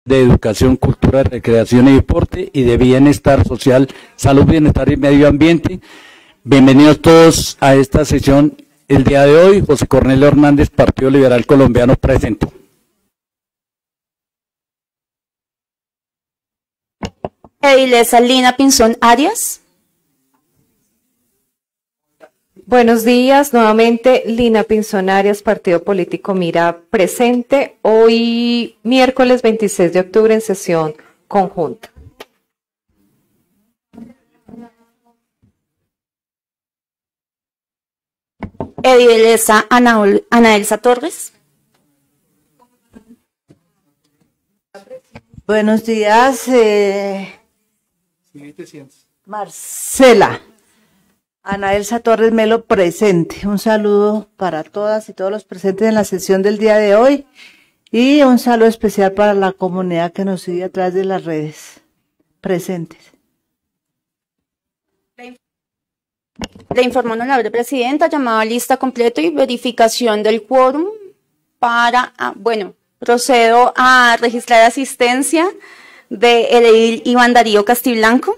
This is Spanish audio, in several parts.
de Educación, Cultura, Recreación y Deporte y de Bienestar Social, Salud, Bienestar y Medio Ambiente. Bienvenidos todos a esta sesión. El día de hoy, José Cornelio Hernández, Partido Liberal Colombiano, presente. Edilesa Lina Pinzón Arias. Buenos días, nuevamente Lina Pinzón Arias, Partido Político Mira, presente. Hoy miércoles 26 de octubre en sesión conjunta. Edilesa Ana Elsa Torres. Buenos días, Marcela. Ana Elsa Torres Melo, presente. Un saludo para todas y todos los presentes en la sesión del día de hoy y un saludo especial para la comunidad que nos sigue a través de las redes. Presentes. Le informó honorable presidenta, llamado a lista completo y verificación del quórum para, procedo a registrar asistencia de el edil Iván Darío Castiblanco.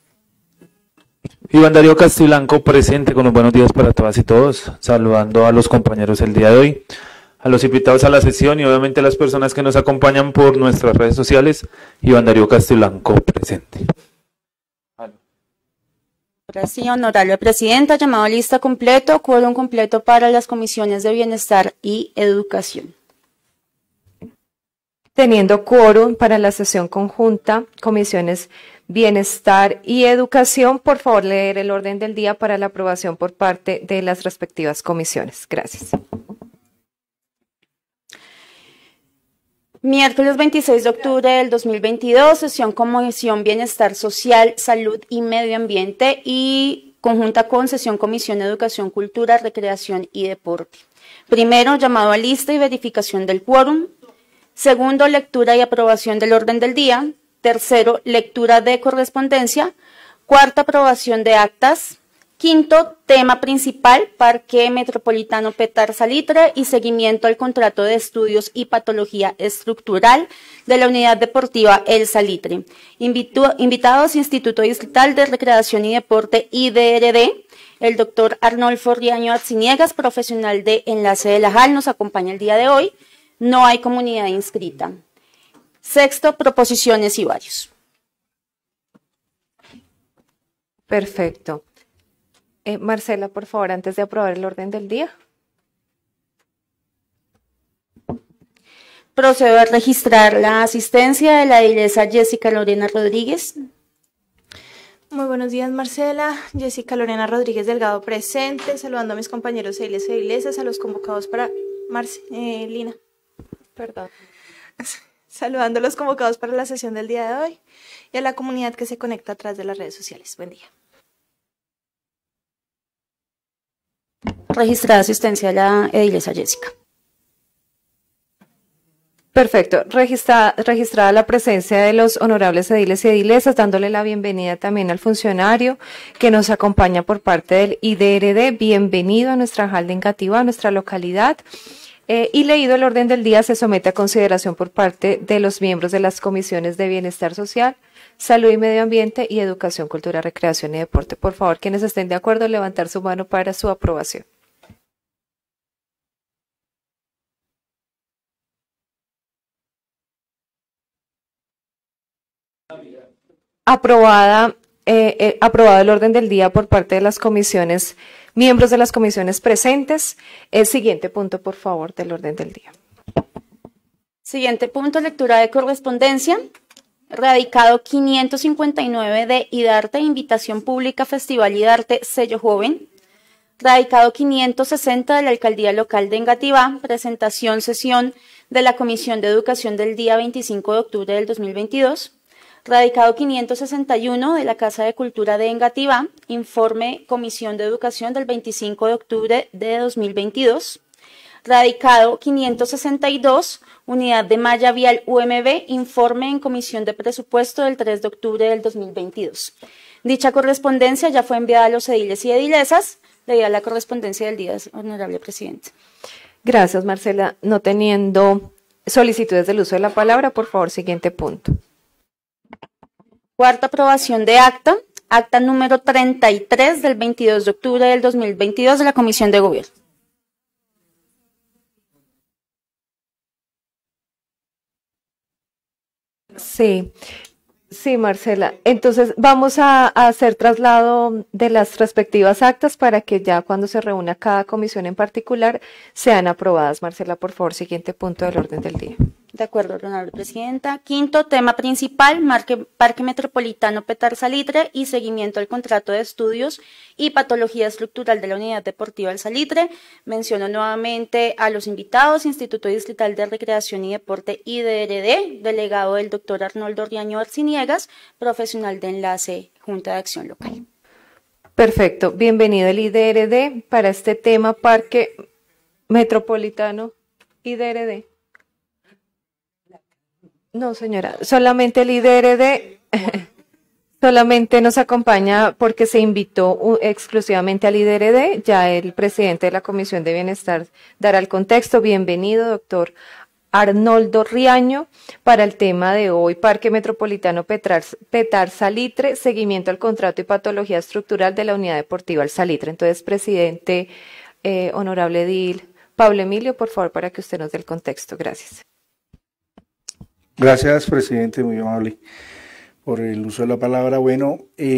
Iván Darío Castiblanco, presente, con los buenos días para todas y todos, saludando a los compañeros el día de hoy, a los invitados a la sesión y obviamente a las personas que nos acompañan por nuestras redes sociales. Iván Darío Castiblanco, presente. Ahora sí, honorable presidenta, llamado a lista completo, quórum completo para las comisiones de Bienestar y Educación. Teniendo quórum para la sesión conjunta, comisiones Bienestar y Educación, por favor leer el orden del día para la aprobación por parte de las respectivas comisiones. Gracias. Miércoles 26 de octubre del 2022, sesión Comisión Bienestar Social, Salud y Medio Ambiente y conjunta con sesión Comisión Educación, Cultura, Recreación y Deporte. Primero, llamado a lista y verificación del quórum. Segundo, lectura y aprobación del orden del día. Tercero, lectura de correspondencia. Cuarta, aprobación de actas. Quinto, tema principal, Parque Metropolitano Petar Salitre y seguimiento al contrato de estudios y patología estructural de la Unidad Deportiva El Salitre. Invitados, Instituto Distrital de Recreación y Deporte, IDRD, el doctor Arnolfo Riaño Arciniegas, profesional de Enlace de la JAL, nos acompaña el día de hoy. No hay comunidad inscrita. Sexto, proposiciones y varios. Perfecto. Marcela, por favor, antes de aprobar el orden del día. Procedo a registrar la asistencia de la edilesa Jessica Lorena Rodríguez. Muy buenos días, Marcela. Jessica Lorena Rodríguez Delgado presente, saludando a mis compañeros ediles e edilesas, a los convocados para Lina. Perdón. Saludando a los convocados para la sesión del día de hoy y a la comunidad que se conecta a través de las redes sociales. Buen día. Registrada asistencia de la edilesa Jessica. Perfecto. Registrada la presencia de los honorables ediles y edilesas, dándole la bienvenida también al funcionario que nos acompaña por parte del IDRD. Bienvenido a nuestra JAL de Engativá, a nuestra localidad. Y leído el orden del día, se somete a consideración por parte de los miembros de las comisiones de Bienestar Social, Salud y Medio Ambiente y Educación, Cultura, Recreación y Deporte. Por favor, quienes estén de acuerdo, levantar su mano para su aprobación. Aprobado el orden del día por parte de las comisiones, miembros de las comisiones presentes. El siguiente punto, por favor, del orden del día. Siguiente punto, lectura de correspondencia. Radicado 559 de IDARTE, Invitación Pública Festival IDARTE, Sello Joven. Radicado 560 de la Alcaldía Local de Engativá, presentación sesión de la Comisión de Educación del día 25 de octubre del 2022. Radicado 561 de la Casa de Cultura de Engativá, informe Comisión de Educación del 25 de octubre de 2022. Radicado 562, Unidad de Malla Vial UMB, informe en Comisión de Presupuesto del 3 de octubre del 2022. Dicha correspondencia ya fue enviada a los ediles y edilesas, debido a la correspondencia del día, honorable presidente. Gracias, Marcela. No teniendo solicitudes del uso de la palabra. Por favor, siguiente punto. Cuarta aprobación de acta. Acta número 33 del 22 de octubre del 2022 de la Comisión de Gobierno. Sí, sí, Marcela. Entonces vamos a hacer traslado de las respectivas actas para que ya cuando se reúna cada comisión en particular sean aprobadas. Marcela, por favor, siguiente punto del orden del día. De acuerdo, honorable presidenta. Quinto, tema principal, Parque Metropolitano Petar Salitre y seguimiento al contrato de estudios y patología estructural de la Unidad Deportiva El Salitre. Menciono nuevamente a los invitados, Instituto Distrital de Recreación y Deporte IDRD, delegado del doctor Arnoldo Riaño Arciniegas, profesional de enlace Junta de Acción Local. Perfecto, bienvenido el IDRD para este tema Parque Metropolitano IDRD. No, señora, solamente el IDRD solamente nos acompaña porque se invitó exclusivamente al IDRD. Ya el presidente de la Comisión de Bienestar dará el contexto. Bienvenido, doctor Arnoldo Riaño, para el tema de hoy, Parque Metropolitano Petar Salitre, seguimiento al contrato y patología estructural de la Unidad Deportiva El Salitre. Entonces, presidente, honorable edil Pablo Emilio, por favor, para que usted nos dé el contexto. Gracias. Gracias, presidente, muy amable por el uso de la palabra. Bueno,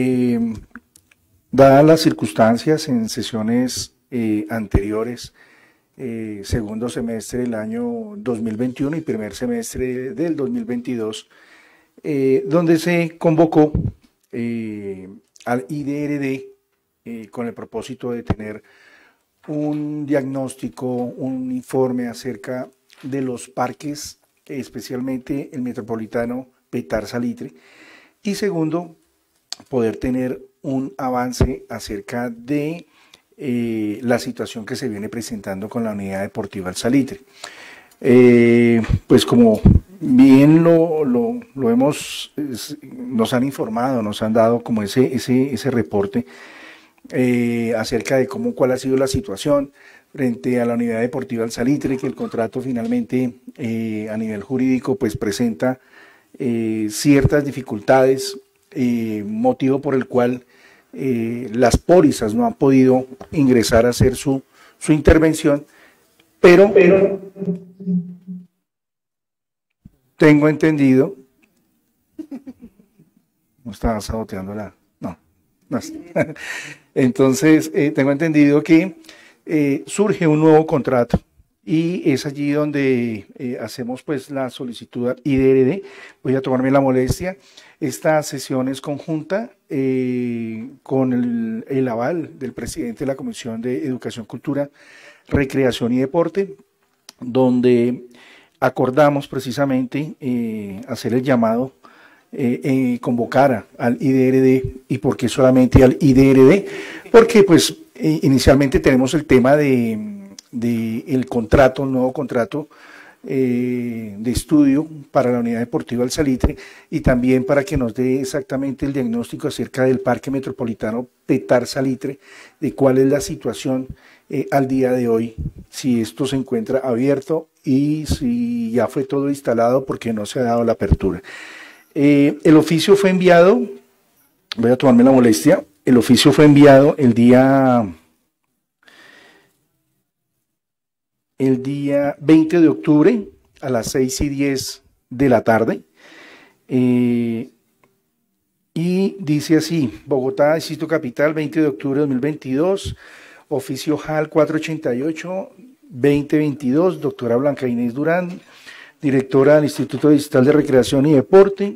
dadas las circunstancias en sesiones anteriores, segundo semestre del año 2021 y primer semestre del 2022, donde se convocó al IDRD con el propósito de tener un diagnóstico, un informe acerca de los parques, especialmente el Metropolitano Petar Salitre, y segundo, poder tener un avance acerca de la situación que se viene presentando con la Unidad Deportiva El Salitre. Pues como bien lo hemos, nos han informado, nos han dado como ese reporte acerca de cuál ha sido la situación frente a la Unidad Deportiva El Salitre, que el contrato finalmente a nivel jurídico pues presenta ciertas dificultades, motivo por el cual las pólizas no han podido ingresar a hacer su intervención, pero tengo entendido, no estaba saboteando no, entonces tengo entendido que surge un nuevo contrato y es allí donde hacemos pues la solicitud al IDRD. Voy a tomarme la molestia. Esta sesión es conjunta con el aval del presidente de la Comisión de Educación, Cultura, Recreación y Deporte, donde acordamos precisamente hacer el llamado, convocar al IDRD. ¿Y por qué solamente al IDRD? Porque pues inicialmente tenemos el tema de el contrato, el nuevo contrato de estudio para la Unidad Deportiva El Salitre, y también para que nos dé exactamente el diagnóstico acerca del Parque Metropolitano Petar Salitre, de cuál es la situación al día de hoy, si esto se encuentra abierto y si ya fue todo instalado, porque no se ha dado la apertura. El oficio fue enviado, voy a tomarme la molestia, el oficio fue enviado el día 20 de octubre a las 6:10 de la tarde, y dice así: Bogotá, Distrito Capital, 20 de octubre de 2022, oficio JAL 488-2022, doctora Blanca Inés Durán, directora del Instituto Distrital de Recreación y Deporte.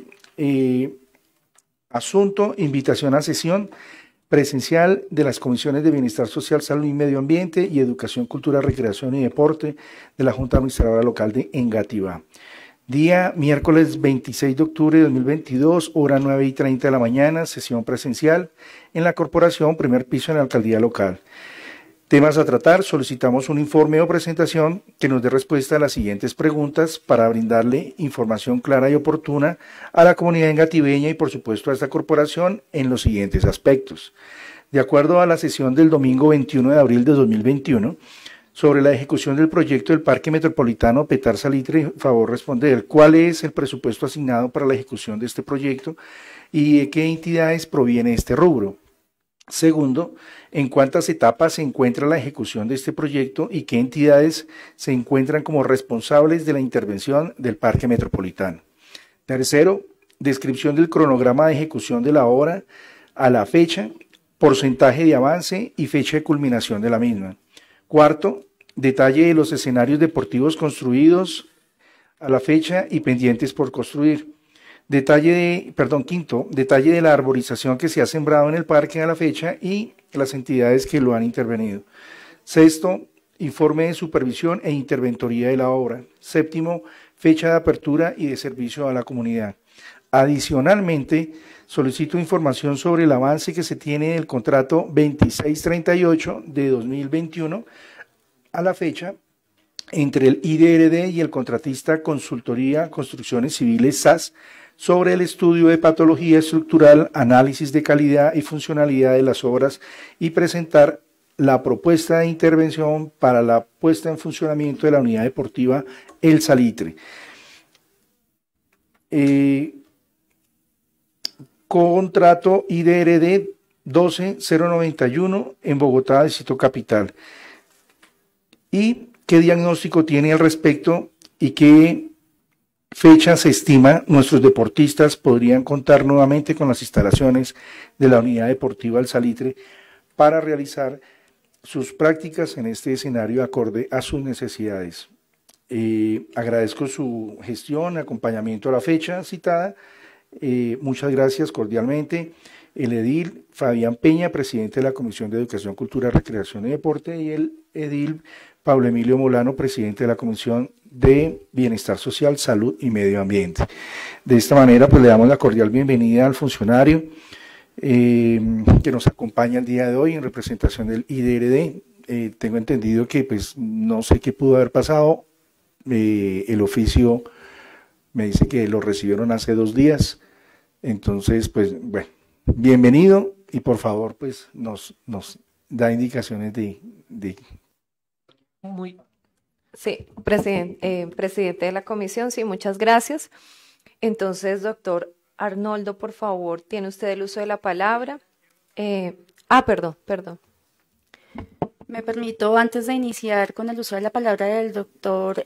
Asunto: invitación a sesión presencial de las Comisiones de Bienestar Social, Salud y Medio Ambiente y Educación, Cultura, Recreación y Deporte de la Junta Administradora Local de Engativá. Día miércoles 26 de octubre de 2022, hora 9:30 de la mañana, sesión presencial en la Corporación, primer piso en la Alcaldía Local. Temas a tratar: solicitamos un informe o presentación que nos dé respuesta a las siguientes preguntas para brindarle información clara y oportuna a la comunidad engativeña y por supuesto a esta corporación en los siguientes aspectos. De acuerdo a la sesión del domingo 21 de abril de 2021, sobre la ejecución del proyecto del Parque Metropolitano Petar Salitre. Por favor, responder cuál es el presupuesto asignado para la ejecución de este proyecto y de qué entidades proviene este rubro. Segundo, en cuántas etapas se encuentra la ejecución de este proyecto y qué entidades se encuentran como responsables de la intervención del Parque Metropolitano. Tercero, descripción del cronograma de ejecución de la obra a la fecha, porcentaje de avance y fecha de culminación de la misma. Cuarto, detalle de los escenarios deportivos construidos a la fecha y pendientes por construir. Quinto, detalle de la arborización que se ha sembrado en el parque a la fecha y las entidades que lo han intervenido. Sexto, informe de supervisión e interventoría de la obra. Séptimo, fecha de apertura y de servicio a la comunidad. Adicionalmente, solicito información sobre el avance que se tiene del contrato 2638 de 2021 a la fecha entre el IDRD y el contratista Consultoría Construcciones Civiles SAS sobre el estudio de patología estructural, análisis de calidad y funcionalidad de las obras y presentar la propuesta de intervención para la puesta en funcionamiento de la unidad deportiva El Salitre. Contrato IDRD 12091 en Bogotá, Distrito Capital. ¿Y qué diagnóstico tiene al respecto y qué fecha se estima nuestros deportistas podrían contar nuevamente con las instalaciones de la unidad deportiva El Salitre para realizar sus prácticas en este escenario acorde a sus necesidades? Agradezco su gestión, acompañamiento a la fecha citada. Muchas gracias cordialmente. El edil Fabián Peña, presidente de la Comisión de Educación, Cultura, Recreación y Deporte, y el edil Pablo Emilio Molano, presidente de la Comisión de Bienestar Social, Salud y Medio Ambiente. De esta manera, pues le damos la cordial bienvenida al funcionario que nos acompaña el día de hoy en representación del IDRD. Tengo entendido que pues no sé qué pudo haber pasado. El oficio me dice que lo recibieron hace 2 días. Entonces, pues bueno, bienvenido y por favor, pues nos da indicaciones de... Sí, presidente de la comisión, sí, muchas gracias. Entonces, doctor Arnoldo, por favor, tiene usted el uso de la palabra. Perdón. Me permito, antes de iniciar con el uso de la palabra del doctor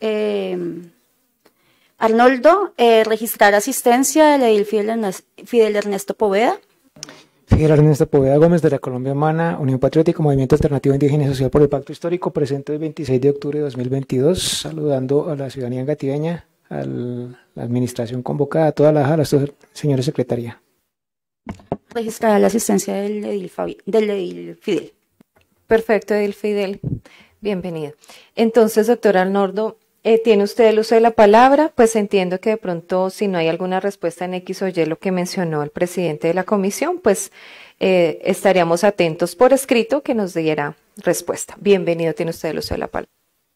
Arnoldo, registrar asistencia del edil Fidel Ernesto Poveda. Fidel Ernesto Poveda Gómez, de la Colombia Humana, Unión Patriótica, Movimiento Alternativo Indígena y Social por el Pacto Histórico, presente el 26 de octubre de 2022, saludando a la ciudadanía gatibeña, a la administración convocada, a toda la señora secretaria. Registrada la asistencia del edil Fidel. Perfecto, edil Fidel, bienvenido. Entonces, doctor Arnoldo, ¿tiene usted el uso de la palabra? Pues entiendo que de pronto, si no hay alguna respuesta en X o Y, lo que mencionó el presidente de la comisión, pues estaríamos atentos por escrito que nos diera respuesta. Bienvenido, tiene usted el uso de la palabra.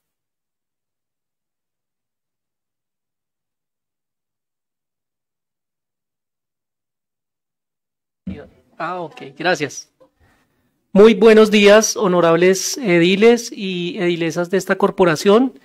Ok, gracias. Muy buenos días, honorables ediles y edilesas de esta corporación.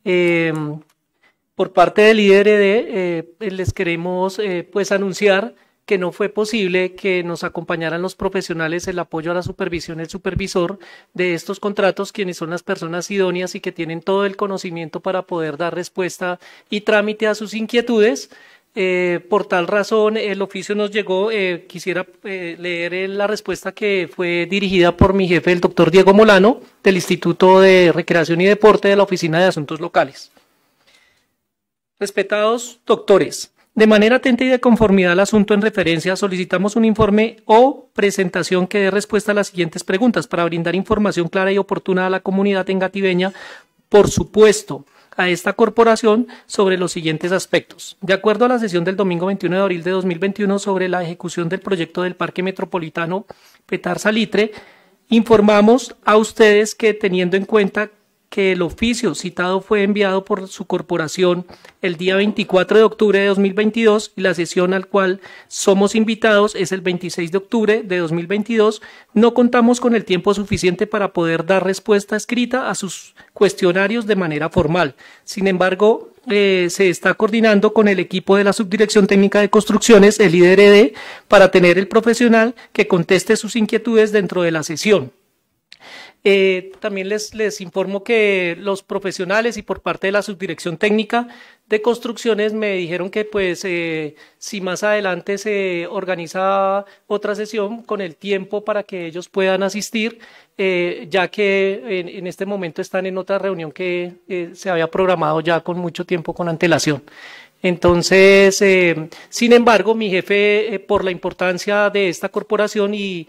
Por parte del IDRD les queremos pues anunciar que no fue posible que nos acompañaran los profesionales, el apoyo a la supervisión, el supervisor de estos contratos, quienes son las personas idóneas y que tienen todo el conocimiento para poder dar respuesta y trámite a sus inquietudes. Por tal razón, el oficio nos llegó. Quisiera leer la respuesta que fue dirigida por mi jefe, el doctor Diego Molano, del Instituto de Recreación y Deporte de la Oficina de Asuntos Locales. Respetados doctores, de manera atenta y de conformidad al asunto en referencia, solicitamos un informe o presentación que dé respuesta a las siguientes preguntas para brindar información clara y oportuna a la comunidad engativeña, por supuesto, a esta corporación sobre los siguientes aspectos. De acuerdo a la sesión del domingo 21 de abril de 2021 sobre la ejecución del proyecto del Parque Metropolitano Petar Salitre, informamos a ustedes que teniendo en cuenta que el oficio citado fue enviado por su corporación el día 24 de octubre de 2022 y la sesión al cual somos invitados es el 26 de octubre de 2022. No contamos con el tiempo suficiente para poder dar respuesta escrita a sus cuestionarios de manera formal. Sin embargo, se está coordinando con el equipo de la Subdirección Técnica de Construcciones, el IDRD, para tener el profesional que conteste sus inquietudes dentro de la sesión. También les informo que los profesionales y por parte de la Subdirección Técnica de Construcciones me dijeron que pues si más adelante se organiza otra sesión con el tiempo para que ellos puedan asistir, ya que en este momento están en otra reunión que se había programado ya con mucho tiempo con antelación. Entonces, sin embargo, mi jefe, por la importancia de esta corporación y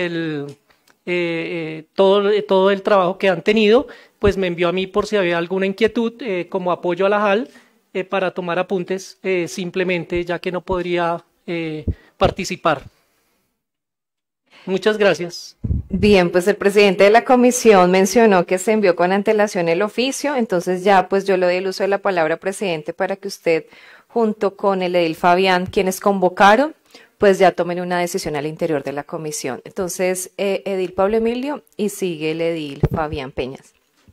todo el trabajo que han tenido, pues me envió a mí por si había alguna inquietud como apoyo a la JAL para tomar apuntes simplemente, ya que no podría participar. Muchas gracias. Bien, pues el presidente de la comisión mencionó que se envió con antelación el oficio, entonces ya pues yo le doy el uso de la palabra, presidente, para que usted junto con el edil Fabián, quienes convocaron, pues ya tomen una decisión al interior de la comisión. Entonces, edil Pablo Emilio y sigue el edil Fabián Peñas.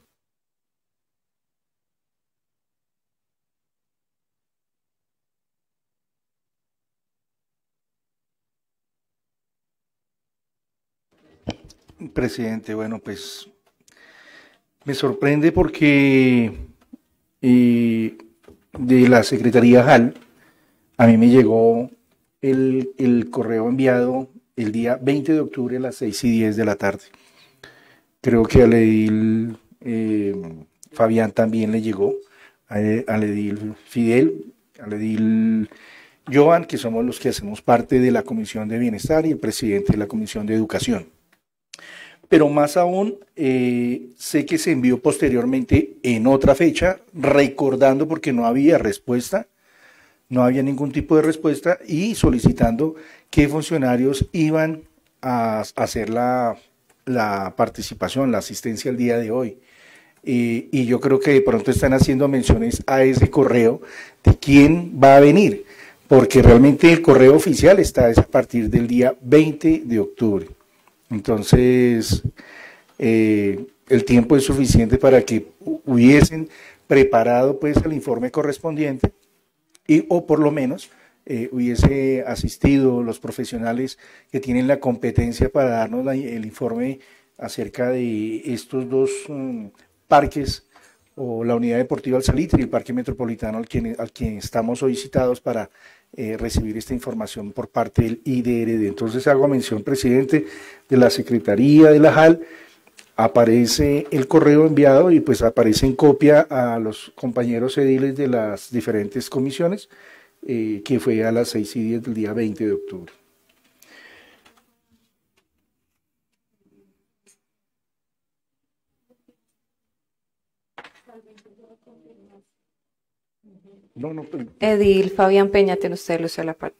Presidente, bueno, pues me sorprende porque de la Secretaría JAL a mí me llegó el correo enviado el día 20 de octubre a las 6:10 de la tarde. Creo que al edil Fabián también le llegó, al edil Fidel, al edil Joan, que somos los que hacemos parte de la Comisión de Bienestar, y el presidente de la Comisión de Educación. Pero más aún, sé que se envió posteriormente en otra fecha, recordando porque no había respuesta, no había ningún tipo de respuesta, y solicitando qué funcionarios iban a hacer la participación, la asistencia el día de hoy. Y yo creo que de pronto están haciendo menciones a ese correo de quién va a venir, porque realmente el correo oficial está a partir del día 20 de octubre. Entonces, el tiempo es suficiente para que hubiesen preparado pues el informe correspondiente o por lo menos hubiese asistido los profesionales que tienen la competencia para darnos el informe acerca de estos dos parques, o la Unidad Deportiva El Salitre y el Parque Metropolitano al quien estamos hoy citados para recibir esta información por parte del IDRD. Entonces hago mención, presidente, de la Secretaría de la JAL, aparece el correo enviado y pues aparece en copia a los compañeros ediles de las diferentes comisiones, que fue a las 6:10 del día 20 de octubre. Edil Fabián Peña, tiene usted el uso de la palabra.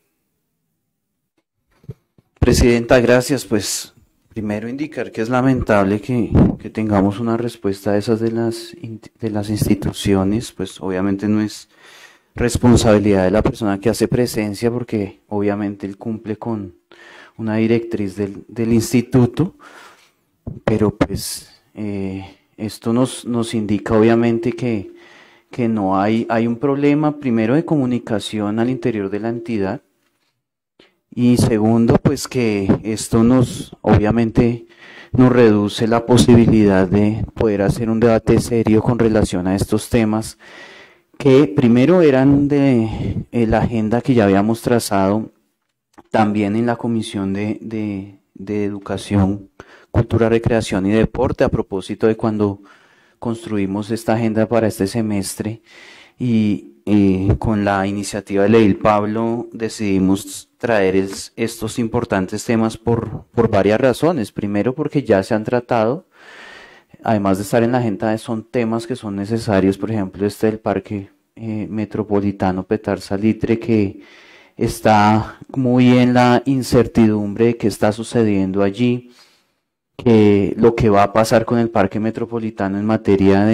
Presidenta, gracias. Pues primero indicar que es lamentable que tengamos una respuesta de esas de las instituciones, pues obviamente no es responsabilidad de la persona que hace presencia, porque obviamente él cumple con una directriz del instituto, pero pues esto nos indica obviamente que no hay un problema, primero, de comunicación al interior de la entidad, y segundo, pues que esto obviamente nos reduce la posibilidad de poder hacer un debate serio con relación a estos temas, que primero eran de la agenda que ya habíamos trazado también en la Comisión de Educación, Cultura, Recreación y Deporte, a propósito de cuando construimos esta agenda para este semestre, y con la iniciativa del edil Pablo decidimos traer estos importantes temas por varias razones. Primero, porque ya se han tratado, además de estar en la agenda, son temas que son necesarios, por ejemplo del Parque Metropolitano Petar Salitre, que está muy en la incertidumbre de qué está sucediendo allí. lo que va a pasar con el Parque Metropolitano en materia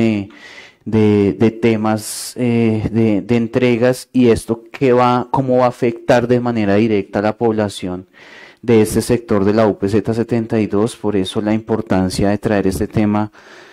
de temas de entregas y esto cómo va a afectar de manera directa a la población de este sector de la UPZ 72, por eso la importancia de traer este tema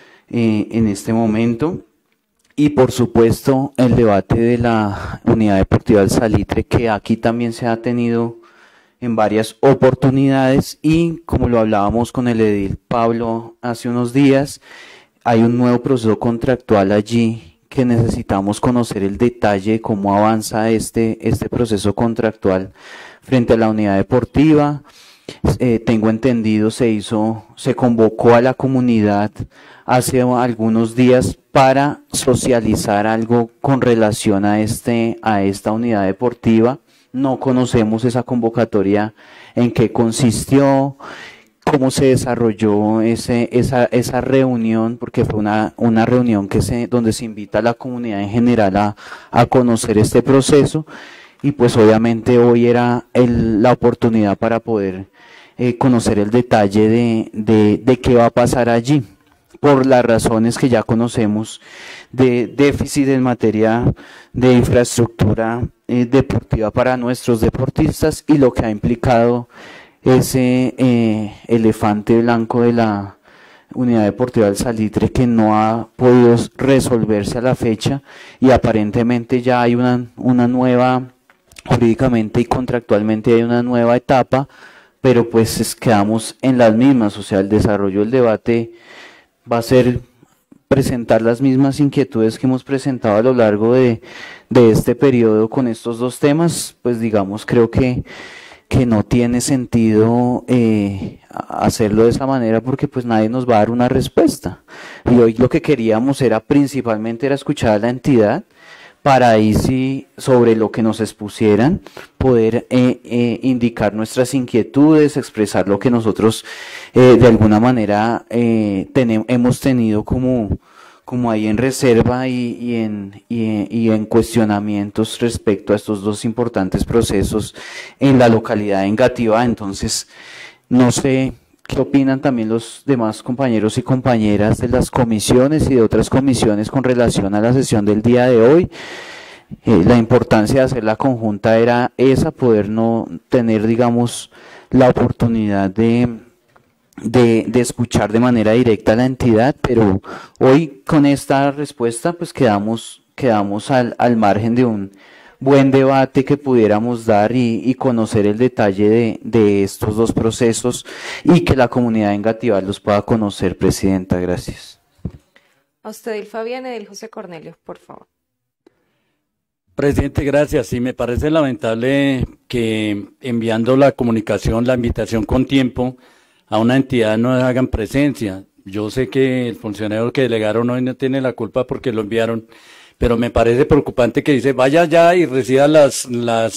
en este momento. Y por supuesto el debate de la Unidad Deportiva del Salitre, que aquí también se ha tenido en varias oportunidades y como lo hablábamos con el edil Pablo hace unos días, hay un nuevo proceso contractual allí que necesitamos conocer el detalle de cómo avanza este proceso contractual frente a la unidad deportiva. Tengo entendido, se convocó a la comunidad hace algunos días para socializar algo con relación a esta unidad deportiva. No conocemos esa convocatoria, en qué consistió, cómo se desarrolló esa reunión, porque fue una reunión donde se invita a la comunidad en general a conocer este proceso, y pues obviamente hoy era la oportunidad para poder conocer el detalle de qué va a pasar allí, por las razones que ya conocemos de déficit en materia de infraestructura deportiva para nuestros deportistas y lo que ha implicado ese elefante blanco de la Unidad Deportiva del Salitre, que no ha podido resolverse a la fecha, y aparentemente ya hay una nueva, jurídicamente y contractualmente hay una nueva etapa, pero pues quedamos en las mismas. O sea, el desarrollo del debate va a ser presentar las mismas inquietudes que hemos presentado a lo largo de este periodo con estos dos temas. Pues digamos, creo que no tiene sentido hacerlo de esa manera, porque pues nadie nos va a dar una respuesta. Y hoy lo que queríamos principalmente era escuchar a la entidad, para ahí sí, sobre lo que nos expusieran, poder indicar nuestras inquietudes, expresar lo que nosotros de alguna manera hemos tenido como ahí en reserva y en cuestionamientos respecto a estos dos importantes procesos en la localidad de Engativá. Entonces, no sé qué opinan también los demás compañeros y compañeras de las comisiones y de otras comisiones con relación a la sesión del día de hoy. La importancia de hacer la conjunta era esa, poder no tener, digamos, la oportunidad de escuchar de manera directa a la entidad, pero hoy con esta respuesta pues quedamos al margen de un buen debate que pudiéramos dar y conocer el detalle de estos dos procesos y que la comunidad de Engativá los pueda conocer. Presidenta, gracias. A usted, Edil Fabián. Edil José Cornelio, por favor. Presidente, gracias. Sí, me parece lamentable que enviando la comunicación, la invitación con tiempo a una entidad no hagan presencia. Yo sé que el funcionario que delegaron hoy no tiene la culpa porque lo enviaron, pero me parece preocupante que dice vaya ya y reciba las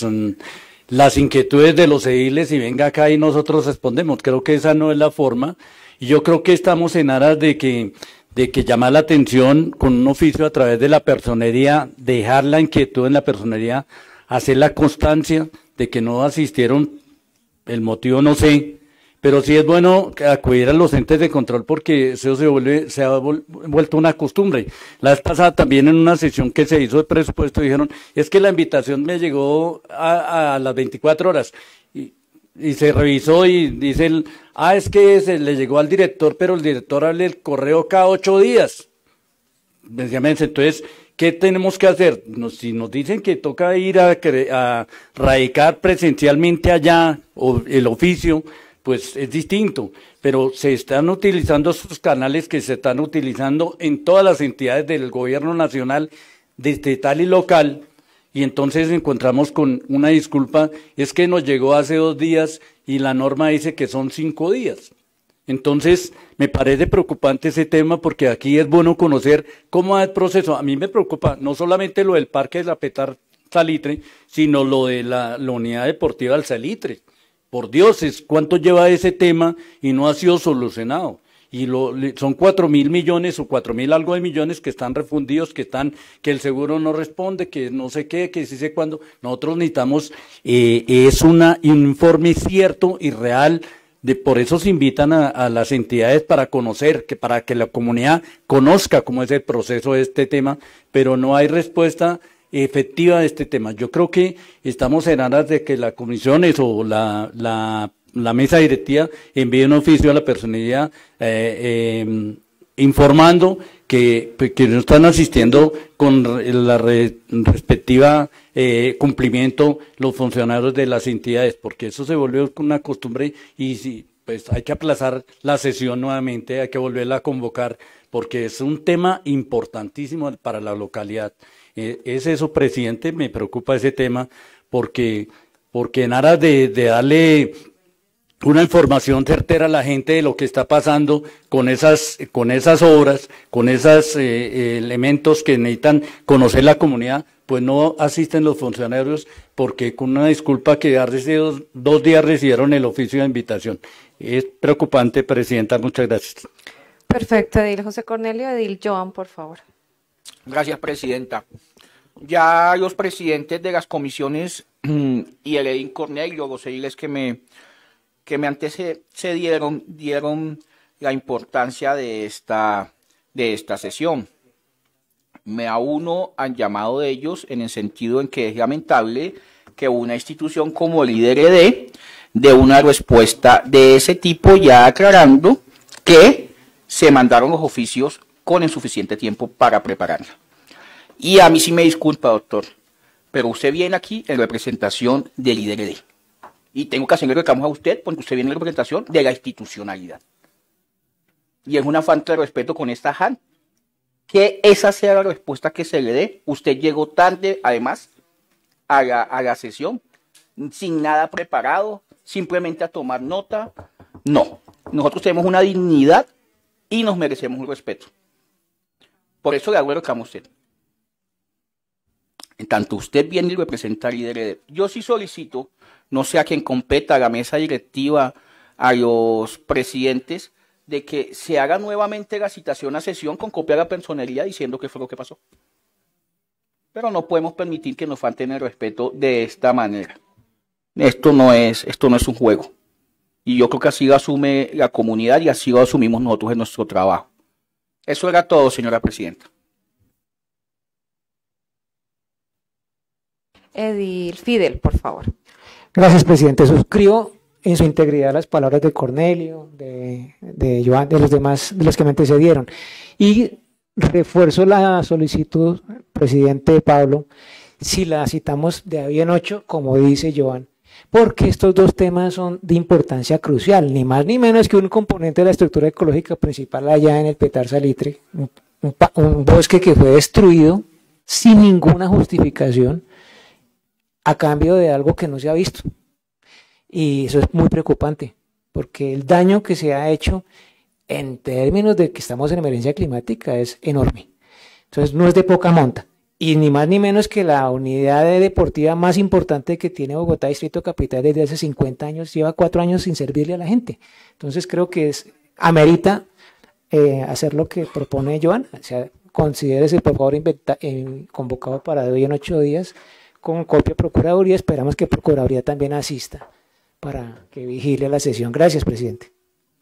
inquietudes de los ediles y venga acá y nosotros respondemos. Creo que esa no es la forma, y yo creo que estamos en aras de que llamar la atención con un oficio a través de la personería, dejar la inquietud en la personería, hacer la constancia de que no asistieron, el motivo no sé, pero sí es bueno acudir a los entes de control, porque eso se ha vuelto una costumbre. La vez pasada también en una sesión que se hizo de presupuesto dijeron, es que la invitación me llegó a las 24 horas y se revisó y dice, es que se le llegó al director, pero el director abre el correo cada 8 días. Entonces, ¿qué tenemos que hacer? Si nos dicen que toca ir a radicar presencialmente allá, o el oficio, pues es distinto, pero se están utilizando estos canales que se están utilizando en todas las entidades del gobierno nacional, distrital y local, y entonces encontramos con una disculpa, es que nos llegó hace 2 días y la norma dice que son 5 días. Entonces, me parece preocupante ese tema, porque aquí es bueno conocer cómo va el proceso. A mí me preocupa no solamente lo del Parque de la Petar Salitre, sino lo de la Unidad Deportiva del Salitre. Por Dios, ¿cuánto lleva ese tema y no ha sido solucionado? Y son 4.000 millones o 4.000 algo de millones que están refundidos, que el seguro no responde, que no sé qué, que sí sé cuándo. Nosotros necesitamos, es un informe cierto y real por eso se invitan a las entidades para conocer, para que la comunidad conozca cómo es el proceso de este tema, pero no hay respuesta efectiva de este tema. Yo creo que estamos en aras de que las comisiones o la mesa directiva envíe un oficio a la personalidad informando que no están asistiendo con la respectiva cumplimiento los funcionarios de las entidades, porque eso se volvió una costumbre y si, pues hay que aplazar la sesión nuevamente, hay que volverla a convocar, porque es un tema importantísimo para la localidad. Es eso, presidente, me preocupa ese tema, porque en aras de darle una información certera a la gente de lo que está pasando con esas obras, con esos elementos que necesitan conocer la comunidad, pues no asisten los funcionarios porque con una disculpa que hace dos días recibieron el oficio de invitación. Es preocupante, presidenta, muchas gracias. Perfecto, edil José Cornelio. Edil Joan, por favor. Gracias, presidenta. Ya los presidentes de las comisiones y el edil Cornelio, los ediles que me antecedieron, dieron la importancia de esta sesión. Me auno al llamado de ellos en el sentido en que es lamentable que una institución como el IDRD dé una respuesta de ese tipo, ya aclarando que se mandaron los oficios con insuficiente tiempo para prepararla. Y a mí sí me disculpa, doctor, pero usted viene aquí en representación del IDRD. Y tengo que hacerle reclamos a usted porque usted viene en representación de la institucionalidad. Y es una falta de respeto con esta JAN. Que esa sea la respuesta que se le dé. Usted llegó tarde, además, a la sesión, sin nada preparado, simplemente a tomar nota. No, nosotros tenemos una dignidad y nos merecemos un respeto. Por eso le hago el reclamo a usted. En tanto usted viene y representa al IDRD. Yo sí solicito, no sé a quién competa, a la mesa directiva, a los presidentes, de que se haga nuevamente la citación a sesión con copia de la personería diciendo qué fue lo que pasó. Pero no podemos permitir que nos falten el respeto de esta manera. Esto no es un juego. Y yo creo que así lo asume la comunidad y así lo asumimos nosotros en nuestro trabajo. Eso era todo, señora presidenta. Edil Fidel, por favor. Gracias, presidente. Suscribo en su integridad las palabras de Cornelio, de Joan, de los demás, de los que me antecedieron. Y refuerzo la solicitud, presidente Pablo, si la citamos de hoy en 8, como dice Joan, porque estos dos temas son de importancia crucial, ni más ni menos que un componente de la estructura ecológica principal allá en el Petar Salitre, un bosque que fue destruido sin ninguna justificación a cambio de algo que no se ha visto. Y eso es muy preocupante, porque el daño que se ha hecho en términos de que estamos en emergencia climática es enorme. Entonces no es de poca monta. Y ni más ni menos que la unidad deportiva más importante que tiene Bogotá Distrito Capital desde hace 50 años, lleva 4 años sin servirle a la gente. Entonces creo que amerita hacer lo que propone Joan. O sea, considérese por favor convocado para de hoy en 8 días con copia de Procuraduría. Esperamos que Procuraduría también asista para que vigile la sesión. Gracias, presidente.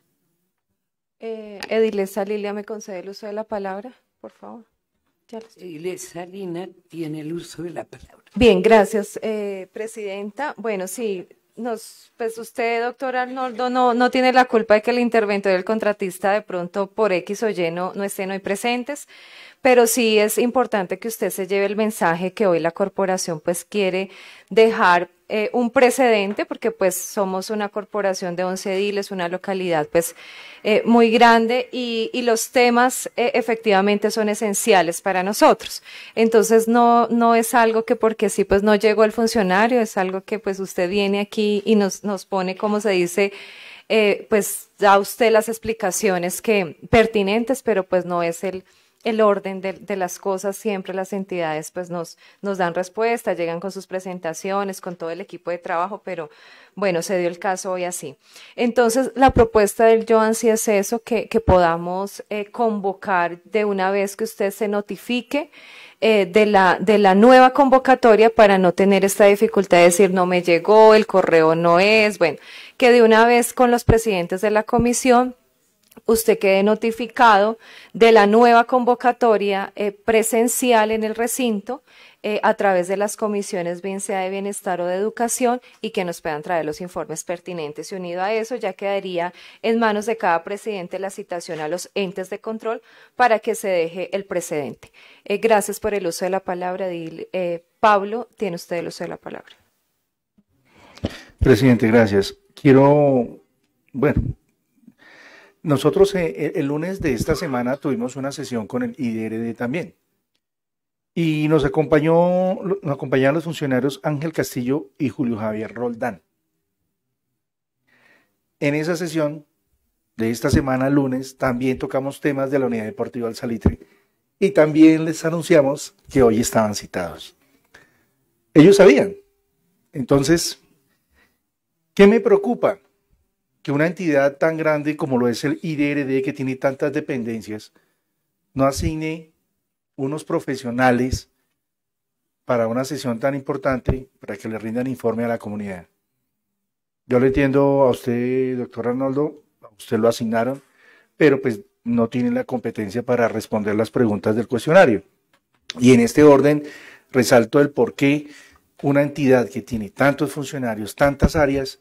Edilesa Lilia, ¿me concede el uso de la palabra, por favor? Edilesa Lina tiene el uso de la palabra. Bien, gracias, presidenta. Bueno, sí, pues usted, doctor Arnoldo, no tiene la culpa de que el interventor del contratista de pronto por X o Y no estén hoy presentes, pero sí es importante que usted se lleve el mensaje que hoy la corporación pues quiere dejar un precedente, porque pues somos una corporación de 11 ediles, una localidad pues muy grande y los temas efectivamente son esenciales para nosotros. Entonces no es algo que porque sí pues no llegó el funcionario, es algo que pues usted viene aquí y nos pone, como se dice, pues da usted las explicaciones pertinentes, pero pues no es el el orden de las cosas, siempre las entidades pues nos dan respuesta, llegan con sus presentaciones, con todo el equipo de trabajo, pero bueno, se dio el caso hoy así. Entonces, la propuesta del Joan sí es eso, que podamos convocar de una vez que usted se notifique de la nueva convocatoria para no tener esta dificultad de decir no me llegó, el correo no es, bueno, que de una vez con los presidentes de la comisión usted quede notificado de la nueva convocatoria presencial en el recinto a través de las comisiones, bien sea de bienestar o de educación, y que nos puedan traer los informes pertinentes. Y unido a eso, ya quedaría en manos de cada presidente la citación a los entes de control para que se deje el precedente. Gracias por el uso de la palabra. Pablo, tiene usted el uso de la palabra. Presidente, gracias. Nosotros el lunes de esta semana tuvimos una sesión con el IDRD también. Y nos acompañaron los funcionarios Ángel Castillo y Julio Javier Roldán. En esa sesión de esta semana, lunes, también tocamos temas de la Unidad Deportiva El Salitre y también les anunciamos que hoy estaban citados. Ellos sabían. Entonces, ¿qué me preocupa? Que una entidad tan grande como lo es el IDRD, que tiene tantas dependencias, no asigne unos profesionales para una sesión tan importante para que le rindan informe a la comunidad. Yo le entiendo a usted, doctor Arnoldo, a usted lo asignaron, pero pues no tiene la competencia para responder las preguntas del cuestionario. Y en este orden resalto el por qué una entidad que tiene tantos funcionarios, tantas áreas,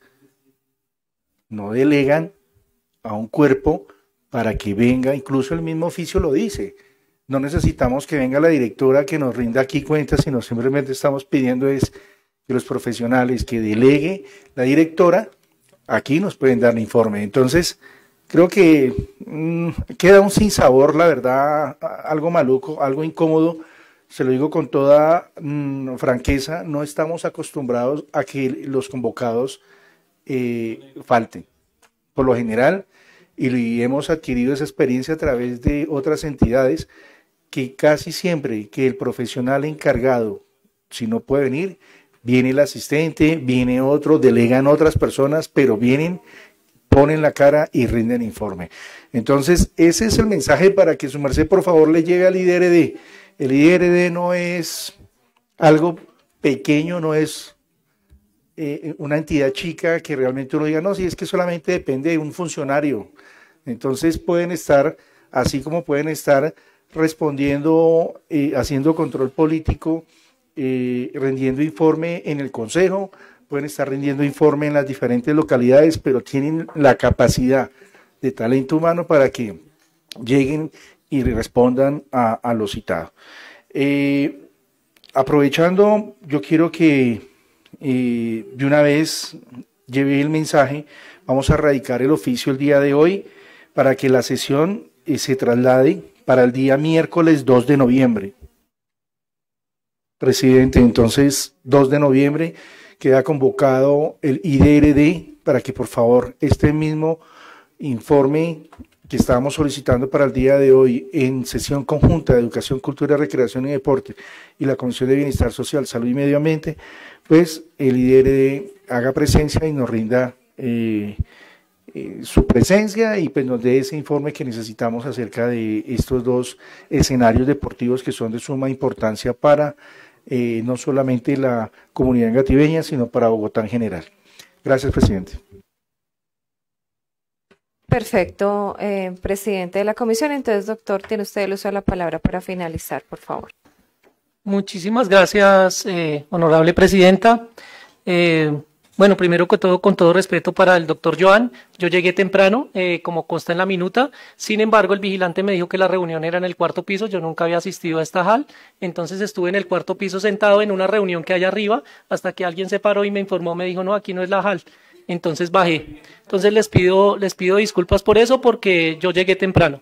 no delegan a un cuerpo para que venga, incluso el mismo oficio lo dice. No necesitamos que venga la directora que nos rinda aquí cuentas, sino simplemente estamos pidiendo es que los profesionales que delegue la directora, aquí nos pueden dar informe. Entonces, creo que queda un sinsabor, la verdad, algo maluco, algo incómodo. Se lo digo con toda franqueza, no estamos acostumbrados a que los convocados falten. Por lo general, y hemos adquirido esa experiencia a través de otras entidades, que casi siempre que el profesional encargado, si no puede venir, viene el asistente, viene otro, delegan otras personas, pero vienen, ponen la cara y rinden informe. Entonces, ese es el mensaje para que su merced, por favor, le llegue al IDRD. El IDRD no es algo pequeño, no es una entidad chica que realmente uno diga, no, si es que solamente depende de un funcionario. Entonces pueden estar, así como pueden estar respondiendo, haciendo control político, rendiendo informe en el consejo, pueden estar rendiendo informe en las diferentes localidades, pero tienen la capacidad de talento humano para que lleguen y respondan a lo citado. Aprovechando, yo quiero que de una vez llevé el mensaje, vamos a radicar el oficio el día de hoy para que la sesión se traslade para el día miércoles 2 de noviembre. Presidente, entonces 2 de noviembre queda convocado el IDRD para que por favor este mismo informe que estábamos solicitando para el día de hoy en sesión conjunta de Educación, Cultura, Recreación y Deporte y la Comisión de Bienestar Social, Salud y Medio Ambiente, pues el IDRD haga presencia y nos rinda su presencia y pues nos dé ese informe que necesitamos acerca de estos dos escenarios deportivos que son de suma importancia para no solamente la comunidad engativeña, sino para Bogotá en general. Gracias, presidente. Perfecto, presidente de la comisión. Entonces, doctor, tiene usted el uso de la palabra para finalizar, por favor. Muchísimas gracias, honorable presidenta. Bueno, primero que todo, con todo respeto para el doctor Joan, yo llegué temprano, como consta en la minuta. Sin embargo, el vigilante me dijo que la reunión era en el 4º piso. Yo nunca había asistido a esta hall, entonces estuve en el 4º piso sentado en una reunión que hay arriba, hasta que alguien se paró y me informó, me dijo, no, aquí no es la hall. Entonces bajé. Entonces les pido disculpas por eso, porque yo llegué temprano.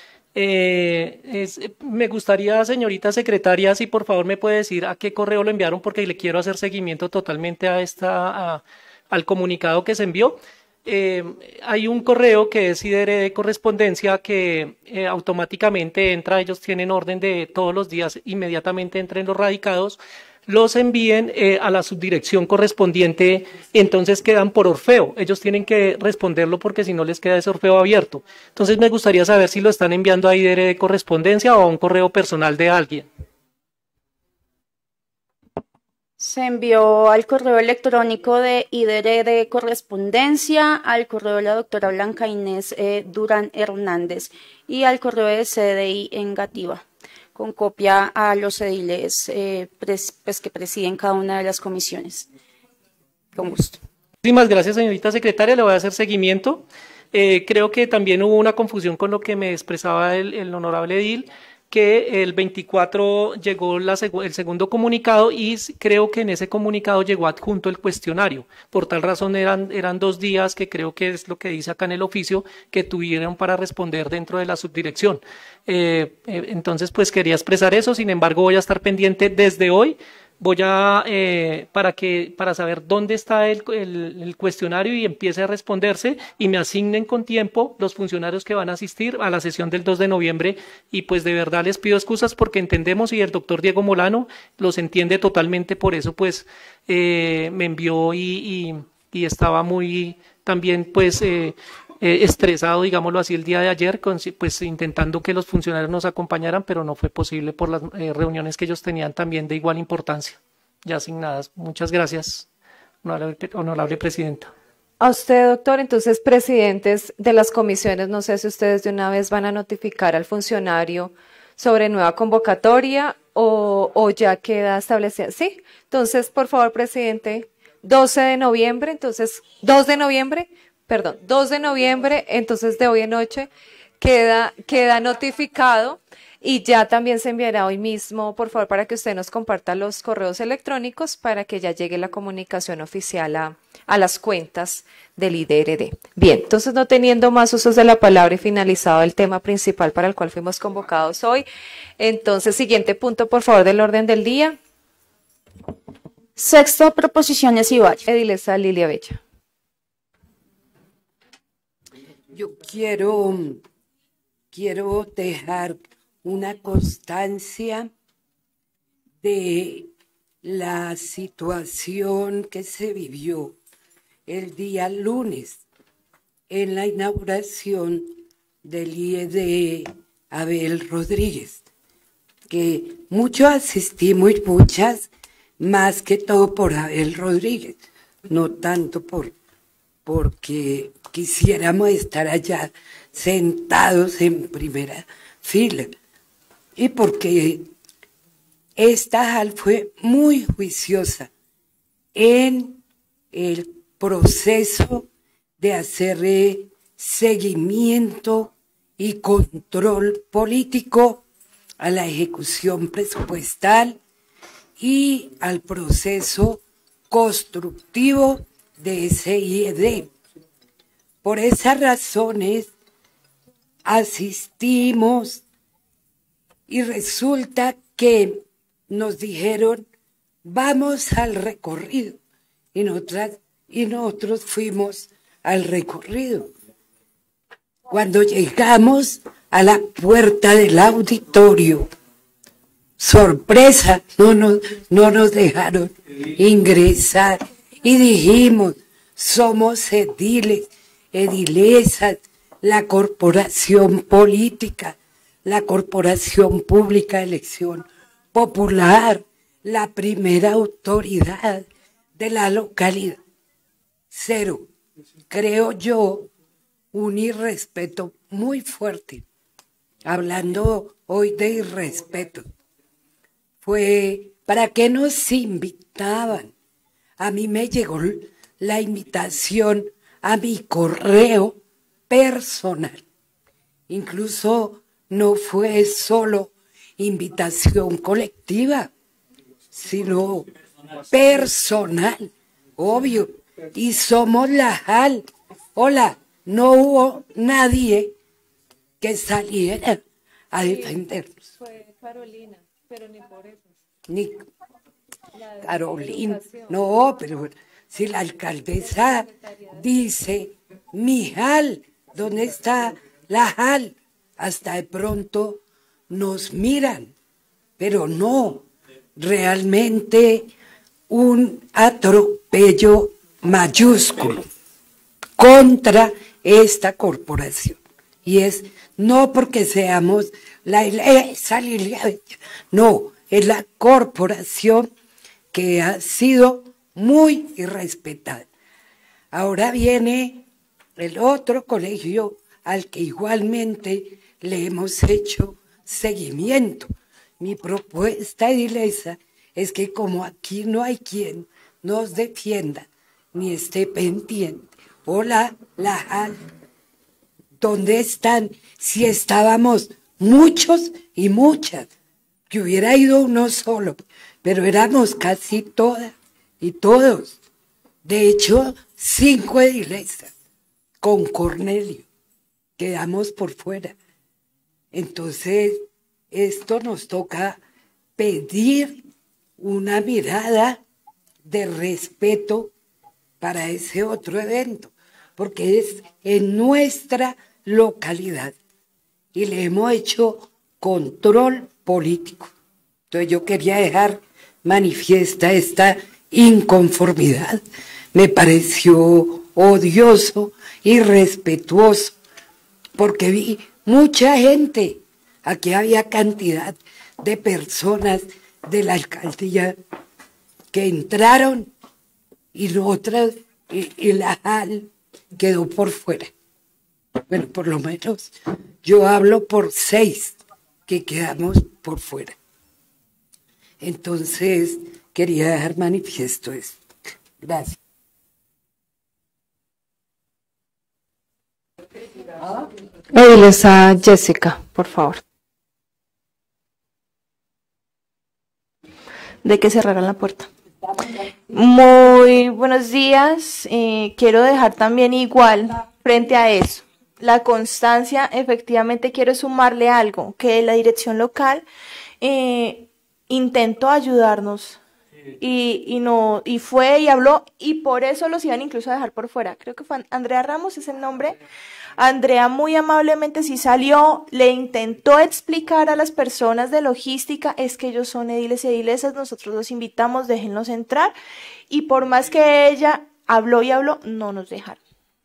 Me gustaría, señorita secretaria, si por favor me puede decir a qué correo lo enviaron, porque le quiero hacer seguimiento totalmente al comunicado que se envió. hay un correo que es IDR de correspondencia que automáticamente entra, ellos tienen orden de todos los días, inmediatamente entren los radicados, los envíen a la subdirección correspondiente, entonces quedan por Orfeo. Ellos tienen que responderlo porque si no les queda ese Orfeo abierto. Entonces me gustaría saber si lo están enviando a IDR de correspondencia o a un correo personal de alguien. Se envió al correo electrónico de IDR de correspondencia, al correo de la doctora Blanca Inés Durán Hernández y al correo de CDI Engativa, con copia a los ediles pues, que presiden cada una de las comisiones. Con gusto. Muchísimas gracias, señorita secretaria. Le voy a hacer seguimiento. Creo que también hubo una confusión con lo que me expresaba el honorable edil, que el 24 llegó el segundo comunicado y creo que en ese comunicado llegó adjunto el cuestionario. Por tal razón eran 2 días, que creo que es lo que dice acá en el oficio, que tuvieron para responder dentro de la subdirección. Entonces, pues quería expresar eso. Sin embargo, voy a estar pendiente desde hoy. Voy a, para saber dónde está el cuestionario y empiece a responderse y me asignen con tiempo los funcionarios que van a asistir a la sesión del 2 de noviembre y pues de verdad les pido excusas porque entendemos y el doctor Diego Molano los entiende totalmente, por eso pues me envió y estaba muy también pues estresado, digámoslo así, el día de ayer, pues intentando que los funcionarios nos acompañaran, pero no fue posible por las reuniones que ellos tenían también de igual importancia, ya asignadas. Muchas gracias, honorable presidenta. A usted, doctor, entonces, presidentes de las comisiones, no sé si ustedes de una vez van a notificar al funcionario sobre nueva convocatoria o ya queda establecida. Sí, entonces, por favor, presidente, 2 de noviembre, entonces de hoy en noche queda notificado y ya también se enviará hoy mismo, por favor, para que usted nos comparta los correos electrónicos para que ya llegue la comunicación oficial a las cuentas del IDRD. Bien, entonces no teniendo más usos de la palabra y finalizado el tema principal para el cual fuimos convocados hoy, entonces siguiente punto, por favor, del orden del día. Sexto, proposiciones y valles. Edilesa Lilia Bella. Yo quiero dejar una constancia de la situación que se vivió el día lunes en la inauguración del IED Abel Rodríguez, que mucho asistimos y muchas, más que todo por Abel Rodríguez, no tanto porque quisiéramos estar allá sentados en primera fila y porque esta JAL fue muy juiciosa en el proceso de hacer seguimiento y control político a la ejecución presupuestal y al proceso constructivo de ese IED. Por esas razones asistimos y resulta que nos dijeron vamos al recorrido y nosotros fuimos al recorrido. Cuando llegamos a la puerta del auditorio, sorpresa, no nos dejaron ingresar y dijimos, somos edilesas, la corporación política, la corporación pública de elección popular, la primera autoridad de la localidad. Cero, creo yo, un irrespeto muy fuerte. Hablando hoy de irrespeto, fue ¿para qué nos invitaban? A mí me llegó la invitación a mi correo personal. Incluso no fue solo invitación colectiva, sino personal, obvio. Y somos la JAL. Hola, no hubo nadie que saliera a defendernos. Fue Carolina, pero ni por eso. Ni Carolina, no, pero si la alcaldesa dice mi JAL, ¿dónde está la JAL? Hasta de pronto nos miran, pero no, realmente un atropello mayúsculo contra esta corporación. Y es no porque seamos la iglesia, no, es la corporación que ha sido muy irrespetada. Ahora viene el otro colegio al que igualmente le hemos hecho seguimiento. Mi propuesta, edilesa, es que como aquí no hay quien nos defienda ni esté pendiente, hola, la JAL, ¿dónde están? Si estábamos muchos y muchas, que hubiera ido uno solo, pero éramos casi todas y todos. De hecho, 5 edilesas con Cornelio, quedamos por fuera. Entonces, esto nos toca pedir una mirada de respeto para ese otro evento, porque es en nuestra localidad y le hemos hecho control político. Entonces yo quería dejar manifiesta esta inconformidad. Me pareció odioso, irrespetuoso, porque vi mucha gente. Aquí había cantidad de personas de la alcaldía que entraron y la JAL quedó por fuera. Bueno, por lo menos yo hablo por 6 que quedamos por fuera. Entonces, quería dejar manifiesto esto. Gracias. Edilesa Jessica, por favor. De que cerraran la puerta. Muy buenos días. Quiero dejar también igual frente a eso la constancia. Efectivamente quiero sumarle algo, que la dirección local intentó ayudarnos y fue y habló, y por eso los iban incluso a dejar por fuera. Creo que fue Andrea Ramos, es el nombre. Andrea muy amablemente sí salió, le intentó explicar a las personas de logística, es que ellos son ediles y edilesas, nosotros los invitamos, déjenlos entrar, y por más que ella habló y habló, no nos dejaron.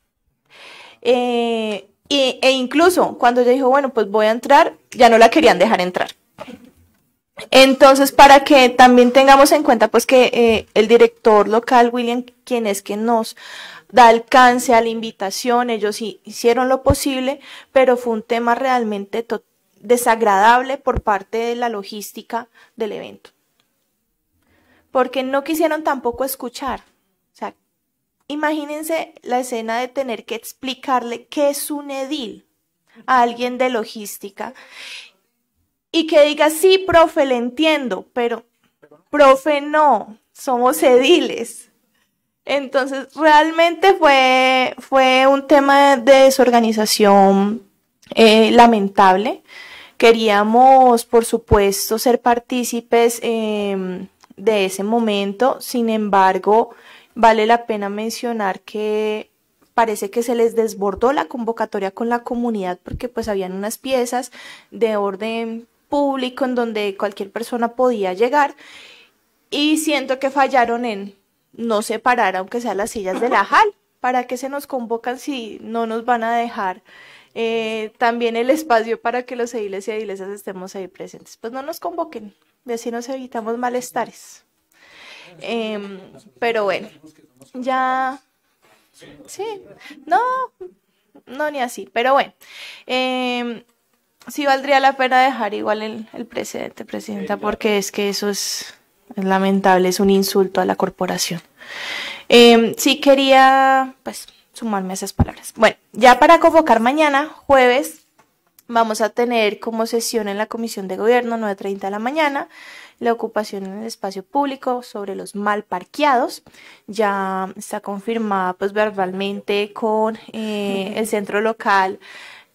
E incluso cuando ella dijo, bueno, pues voy a entrar, ya no la querían dejar entrar. Entonces, para que también tengamos en cuenta, pues que el director local, William, quien nos da alcance a la invitación, ellos hicieron lo posible, pero fue un tema realmente desagradable por parte de la logística del evento. Porque no quisieron tampoco escuchar. O sea, imagínense la escena de tener que explicarle qué es un edil a alguien de logística y que diga, sí, profe, le entiendo, pero, profe, no, somos ediles. Entonces, realmente fue un tema de desorganización lamentable. Queríamos, por supuesto, ser partícipes de ese momento. Sin embargo, vale la pena mencionar que parece que se les desbordó la convocatoria con la comunidad, porque pues habían unas piezas de orden público en donde cualquier persona podía llegar, y siento que fallaron en no separar, aunque sea las sillas de la JAL. ¿Para qué se nos convocan si no nos van a dejar también el espacio para que los ediles y edilesas estemos ahí presentes? Pues no nos convoquen, y así nos evitamos malestares. Pero bueno, ya, sí, no ni así, pero bueno, sí valdría la pena dejar igual el precedente, presidenta, porque es que eso es lamentable, es un insulto a la corporación. Sí quería, pues, sumarme a esas palabras. Bueno, ya para convocar mañana, jueves, vamos a tener como sesión en la Comisión de Gobierno, 9:30 de la mañana, la ocupación en el espacio público sobre los mal parqueados. Ya está confirmada, pues, verbalmente con el centro local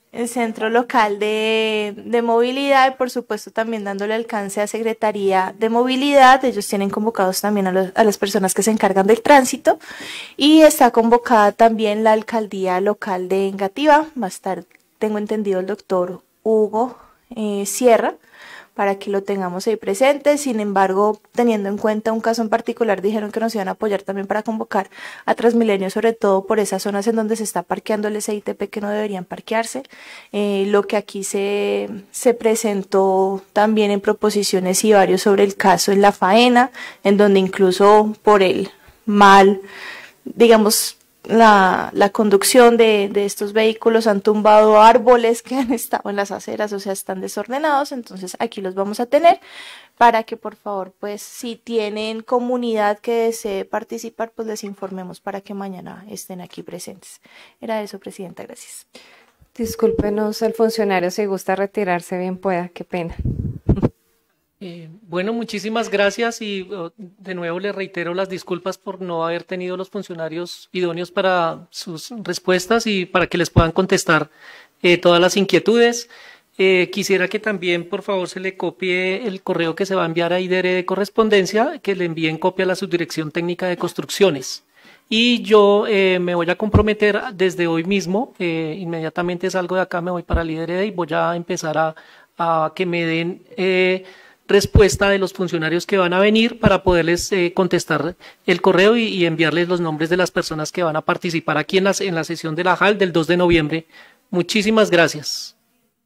el Centro Local de Movilidad y por supuesto también dándole alcance a Secretaría de Movilidad. Ellos tienen convocados también a las personas que se encargan del tránsito y está convocada también la Alcaldía Local de Engativá. Va a estar, tengo entendido, el doctor Hugo Sierra, para que lo tengamos ahí presente. Sin embargo, teniendo en cuenta un caso en particular, dijeron que nos iban a apoyar también para convocar a Transmilenio, sobre todo por esas zonas en donde se está parqueando el SITP que no deberían parquearse. Lo que aquí se presentó también en proposiciones y varios sobre el caso en La Faena, en donde incluso por el mal, digamos, la conducción de estos vehículos han tumbado árboles que han estado en las aceras, o sea, están desordenados. Entonces aquí los vamos a tener para que por favor, pues si tienen comunidad que desee participar, pues les informemos para que mañana estén aquí presentes. Era eso, Presidenta, gracias. Discúlpenos el funcionario, si gusta retirarse bien pueda, qué pena. Bueno, muchísimas gracias y de nuevo le reitero las disculpas por no haber tenido los funcionarios idóneos para sus respuestas y para que les puedan contestar todas las inquietudes. Quisiera que también, por favor, se le copie el correo que se va a enviar a IDR de correspondencia, que le envíen copia a la Subdirección Técnica de Construcciones. Y yo me voy a comprometer desde hoy mismo, inmediatamente salgo de acá, me voy para el IDRD y voy a empezar a que me den respuesta de los funcionarios que van a venir para poderles contestar el correo y enviarles los nombres de las personas que van a participar aquí en la sesión de la JAL del 2 de noviembre. Muchísimas gracias.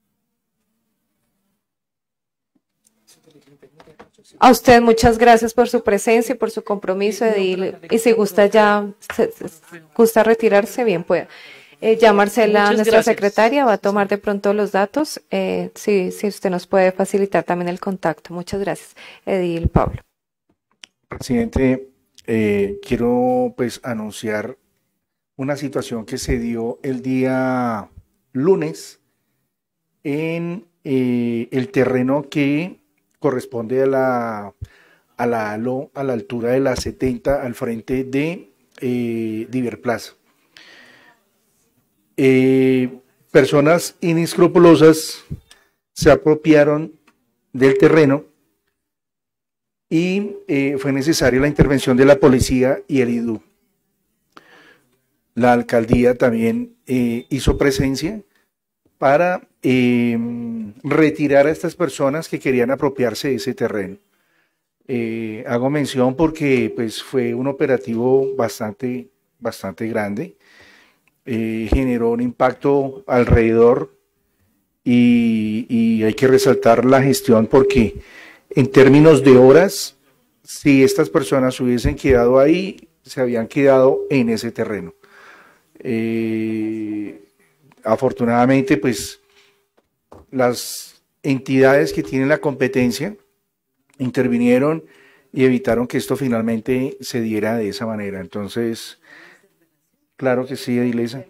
A usted muchas gracias por su presencia y por su compromiso, Edil, y si gusta gusta retirarse, bien pueda. Ya Marcela, nuestra secretaria, va a tomar de pronto los datos, si usted nos puede facilitar también el contacto. Muchas gracias. Edil Pablo. Presidente, quiero pues anunciar una situación que se dio el día lunes en el terreno que corresponde a la altura de la 70 al frente de Diverplaza. Personas inescrupulosas se apropiaron del terreno y fue necesaria la intervención de la policía y el IDU. La alcaldía también hizo presencia para retirar a estas personas que querían apropiarse de ese terreno. Hago mención porque pues, fue un operativo bastante grande. Generó un impacto alrededor y hay que resaltar la gestión porque en términos de horas, si estas personas hubiesen quedado ahí, se habían quedado en ese terreno. Afortunadamente, pues las entidades que tienen la competencia intervinieron y evitaron que esto finalmente se diera de esa manera. Entonces, claro que sí, Edilesa.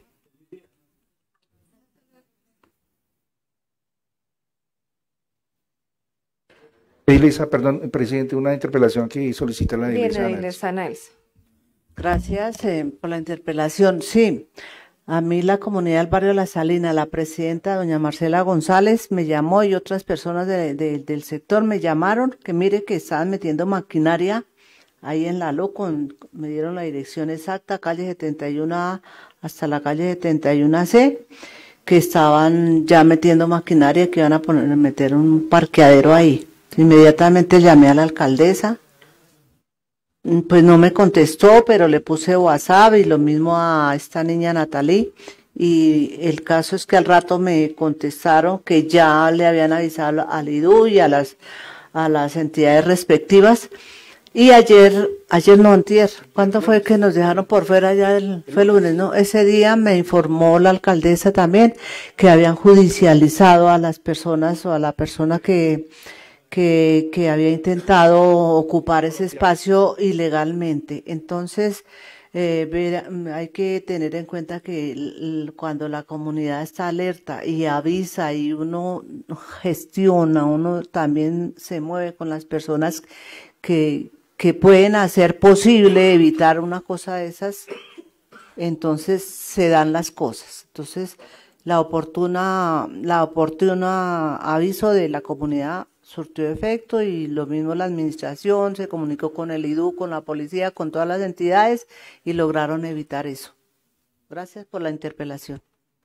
Edilesa, perdón, presidente, una interpelación que solicita la Edilesa. Bien, Edilesa Niles. Gracias por la interpelación. Sí, a mí la comunidad del barrio La Salina, la presidenta doña Marcela González me llamó y otras personas del sector me llamaron que mire que estaban metiendo maquinaria ahí en la LOCO, me dieron la dirección exacta, calle 71A hasta la calle 71C, que estaban ya metiendo maquinaria, que iban a meter un parqueadero ahí. Inmediatamente llamé a la alcaldesa, pues no me contestó, pero le puse WhatsApp y lo mismo a esta niña Natalí, y el caso es que al rato me contestaron que ya le habían avisado al IDU y a las entidades respectivas. Y ayer no, antier, ¿cuándo fue que nos dejaron por fuera? Fue lunes, ¿no? Ese día me informó la alcaldesa también que habían judicializado a las personas o a la persona que había intentado ocupar ese espacio ilegalmente. Entonces, hay que tener en cuenta que cuando la comunidad está alerta y avisa y uno gestiona, uno también se mueve con las personas que pueden hacer posible evitar una cosa de esas, entonces se dan las cosas. Entonces, la oportuna aviso de la comunidad surtió efecto y lo mismo la administración se comunicó con el IDU, con la policía, con todas las entidades y lograron evitar eso. Gracias por la interpelación.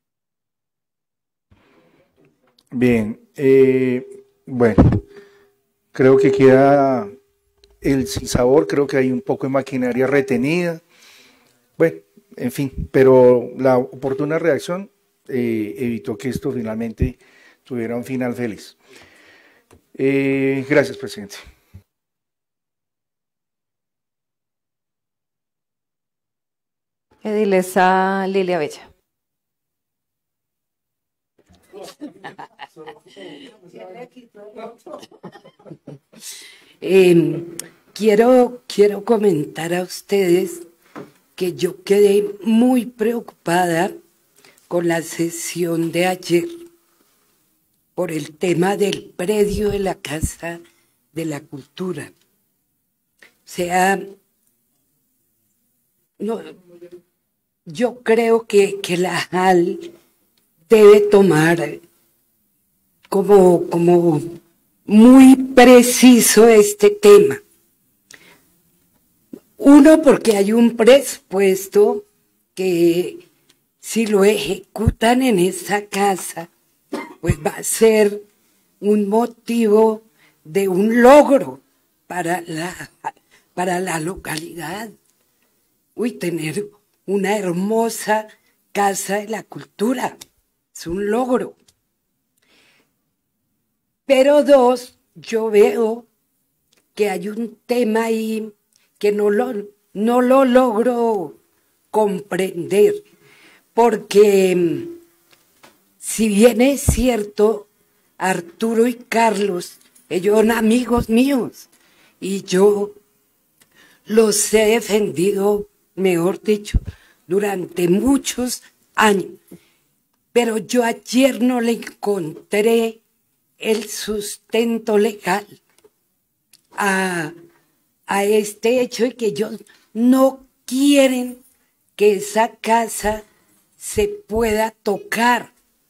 Bien, bueno, creo que queda el sinsabor, creo que hay un poco de maquinaria retenida, bueno, en fin, pero la oportuna reacción evitó que esto finalmente tuviera un final feliz. Gracias, presidente. Edilesa Lilia Bella. Quiero comentar a ustedes que yo quedé muy preocupada con la sesión de ayer por el tema del predio de la Casa de la Cultura. O sea, no, yo creo que la JAL debe tomar como muy preciso este tema. Uno, porque hay un presupuesto que si lo ejecutan en esa casa, pues va a ser un motivo de un logro para la localidad. Uy, tener una hermosa Casa de la Cultura es un logro. Pero dos, yo veo que hay un tema ahí que no lo logro comprender, porque si bien es cierto, Arturo y Carlos, ellos son amigos míos, y yo los he defendido, mejor dicho, durante muchos años. Pero yo ayer no le encontré el sustento legal a este hecho de que ellos no quieren que esa casa se pueda tocar.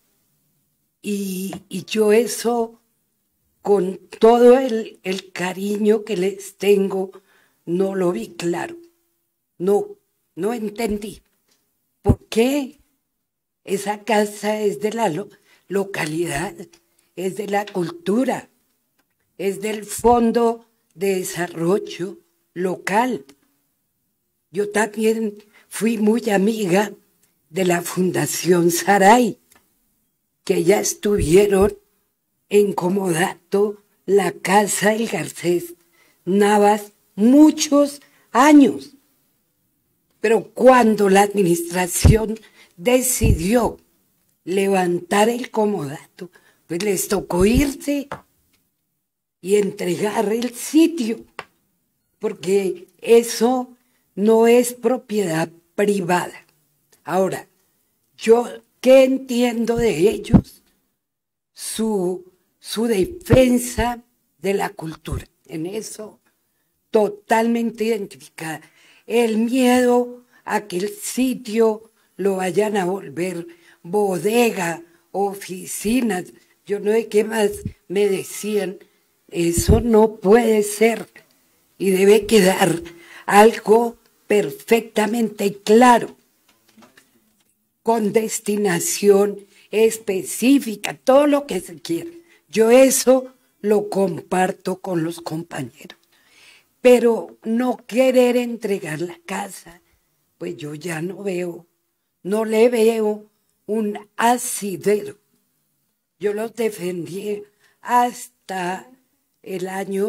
Y yo eso, con todo el cariño que les tengo, no lo vi claro. No entendí. ¿Por qué? Esa casa es de la localidad, es de la cultura, es del Fondo de Desarrollo Local. Yo también fui muy amiga de la Fundación Saray, que ya estuvieron en comodato la Casa del Garcés Navas muchos años. Pero cuando la administración decidió levantar el comodato, pues les tocó irse y entregar el sitio, porque eso no es propiedad privada. Ahora, yo, ¿qué entiendo de ellos? Su defensa de la cultura, en eso totalmente identificada. El miedo a que el sitio lo vayan a volver bodega, oficinas, yo no sé qué más me decían. Eso no puede ser y debe quedar algo perfectamente claro, con destinación específica, todo lo que se quiera. Yo eso lo comparto con los compañeros. Pero no querer entregar la casa, pues yo ya no le veo un asidero. Yo los defendí hasta el año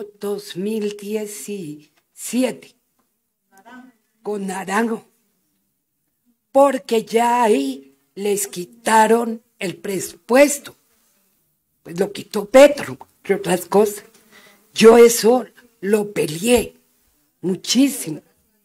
2017 con Naranjo, porque ya ahí les quitaron el presupuesto, pues lo quitó Petro, entre otras cosas. Yo eso lo peleé muchísimo.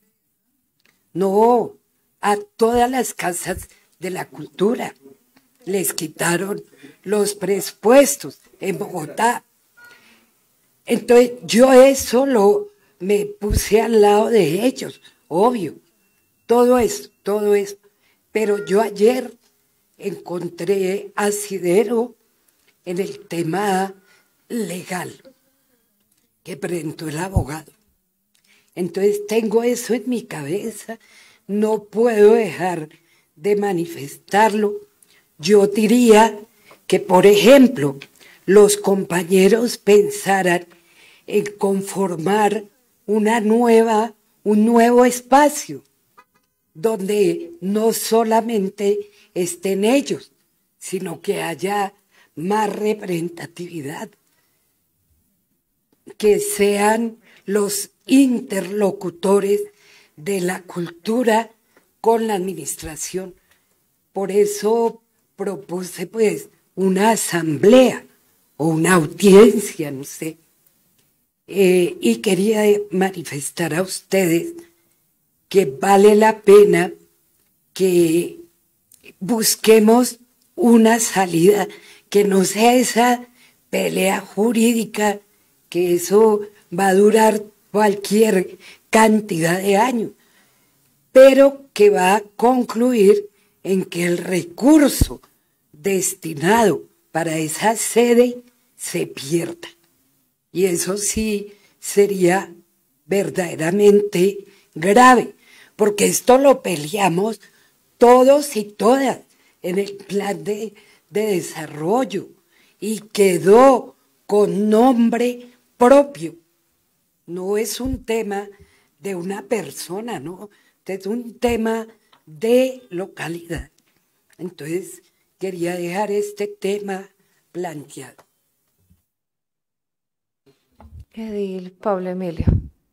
No, a todas las casas de la cultura les quitaron los presupuestos en Bogotá. Entonces yo eso me puse al lado de ellos, obvio, todo eso. Pero yo ayer encontré asidero en el tema legal que presentó el abogado. Entonces tengo eso en mi cabeza, no puedo dejar de manifestarlo. Yo diría que, por ejemplo, los compañeros pensaran en conformar un nuevo espacio donde no solamente estén ellos, sino que haya más representatividad, que sean los interlocutores de la cultura con la administración. Por eso propuse pues una asamblea o una audiencia, no sé, y quería manifestar a ustedes que vale la pena que busquemos una salida que no sea esa pelea jurídica, que eso va a durar cualquier cantidad de años, pero que va a concluir en que el recurso destinado para esa sede se pierda. Y eso sí sería verdaderamente grave, porque esto lo peleamos todos y todas en el plan de desarrollo y quedó con nombre propio. No es un tema de una persona, no, es un tema de localidad. Entonces, quería dejar este tema planteado. Edil Pablo Emilio.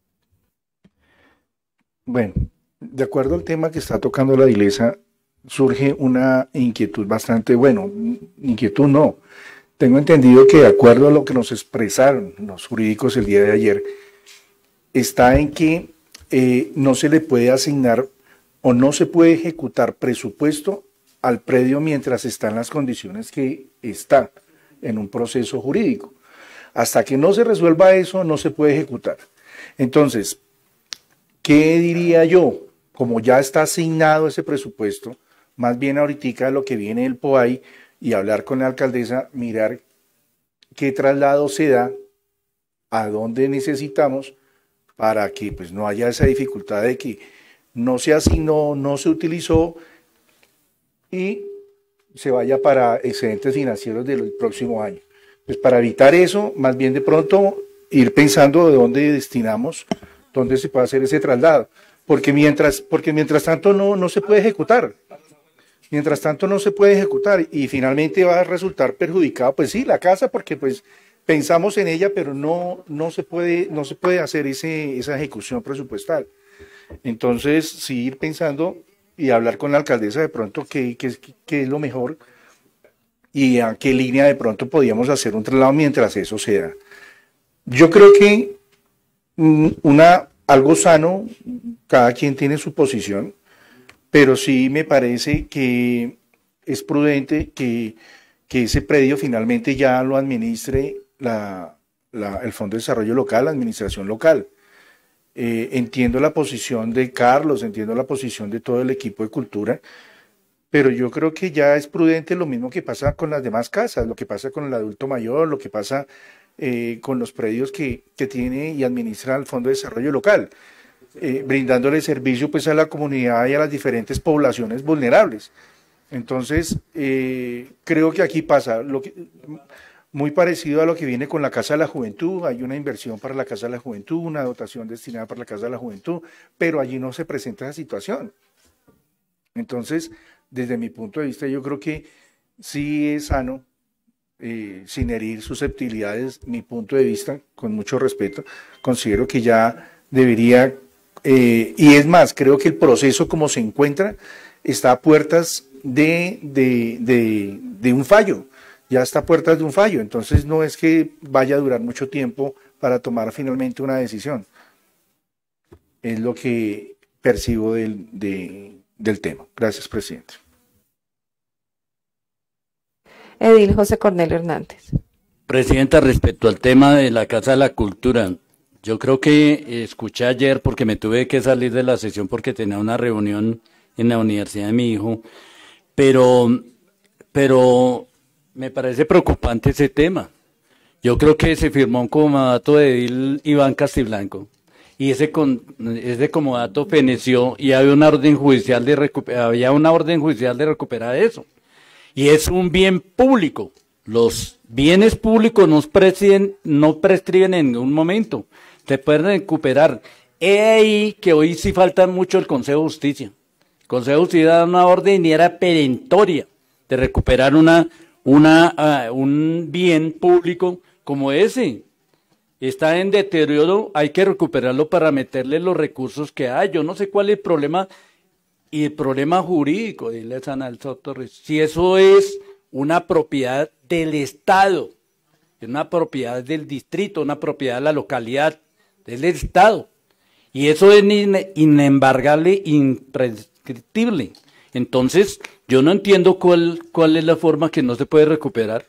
Bueno, de acuerdo al tema que está tocando la Dilesa, surge una inquietud bastante, bueno, inquietud no. Tengo entendido que de acuerdo a lo que nos expresaron los jurídicos el día de ayer, está en que no se le puede asignar o no se puede ejecutar presupuesto al predio mientras está en las condiciones que está en un proceso jurídico. Hasta que no se resuelva eso, no se puede ejecutar. Entonces, ¿qué diría yo? Como ya está asignado ese presupuesto, más bien ahorita lo que viene del POAI y hablar con la alcaldesa, mirar qué traslado se da, a dónde necesitamos, para que pues no haya esa dificultad de que no se asignó, no se utilizó y se vaya para excedentes financieros del próximo año. Pues para evitar eso, más bien de pronto ir pensando de dónde destinamos, dónde se puede hacer ese traslado, porque mientras tanto no se puede ejecutar. Mientras tanto no se puede ejecutar y finalmente va a resultar perjudicado, pues sí, la casa, porque pues pensamos en ella, pero no se puede hacer esa ejecución presupuestal. Entonces, sí ir pensando y hablar con la alcaldesa de pronto qué es lo mejor y a qué línea de pronto podíamos hacer un traslado mientras eso se da. Yo creo que algo sano, cada quien tiene su posición, pero sí me parece que es prudente que ese predio finalmente ya lo administre el Fondo de Desarrollo Local, la administración local. Entiendo la posición de Carlos, entiendo la posición de todo el equipo de cultura, pero yo creo que ya es prudente lo mismo que pasa con las demás casas, lo que pasa con el adulto mayor, lo que pasa con los predios que tiene y administra el Fondo de Desarrollo Local, brindándole servicio pues a la comunidad y a las diferentes poblaciones vulnerables. Entonces, creo que aquí pasa muy parecido a lo que viene con la Casa de la Juventud. Hay una inversión para la Casa de la Juventud, una dotación destinada para la Casa de la Juventud, pero allí no se presenta esa situación. Entonces, desde mi punto de vista, yo creo que sí es sano, sin herir susceptibilidades, mi punto de vista, con mucho respeto, considero que ya debería, y es más, creo que el proceso como se encuentra está a puertas de un fallo, ya está a puertas de un fallo, entonces no es que vaya a durar mucho tiempo para tomar finalmente una decisión. Es lo que percibo del tema. Gracias, presidente. Edil José Cornelio Hernández. Presidenta, respecto al tema de la Casa de la Cultura, yo creo que escuché ayer, porque me tuve que salir de la sesión porque tenía una reunión en la universidad de mi hijo, pero pero me parece preocupante ese tema. Yo creo que se firmó un comodato de edil Iván Castiblanco y ese comodato feneció y había una orden judicial de recuperar eso. Y es un bien público. Los bienes públicos no prescriben en un momento. Se pueden recuperar. He ahí que hoy sí falta mucho el Consejo de Justicia. El Consejo de Justicia da una orden y era perentoria de recuperar un bien público como ese. Está en deterioro, hay que recuperarlo para meterle los recursos que hay. Yo no sé cuál es el problema, y el problema jurídico, dile a Ana Elsa Torres, si eso es una propiedad del Estado, es una propiedad del distrito, una propiedad de la localidad, del Estado, y eso es inembargable, imprescriptible. Entonces, yo no entiendo cuál es la forma que no se puede recuperar.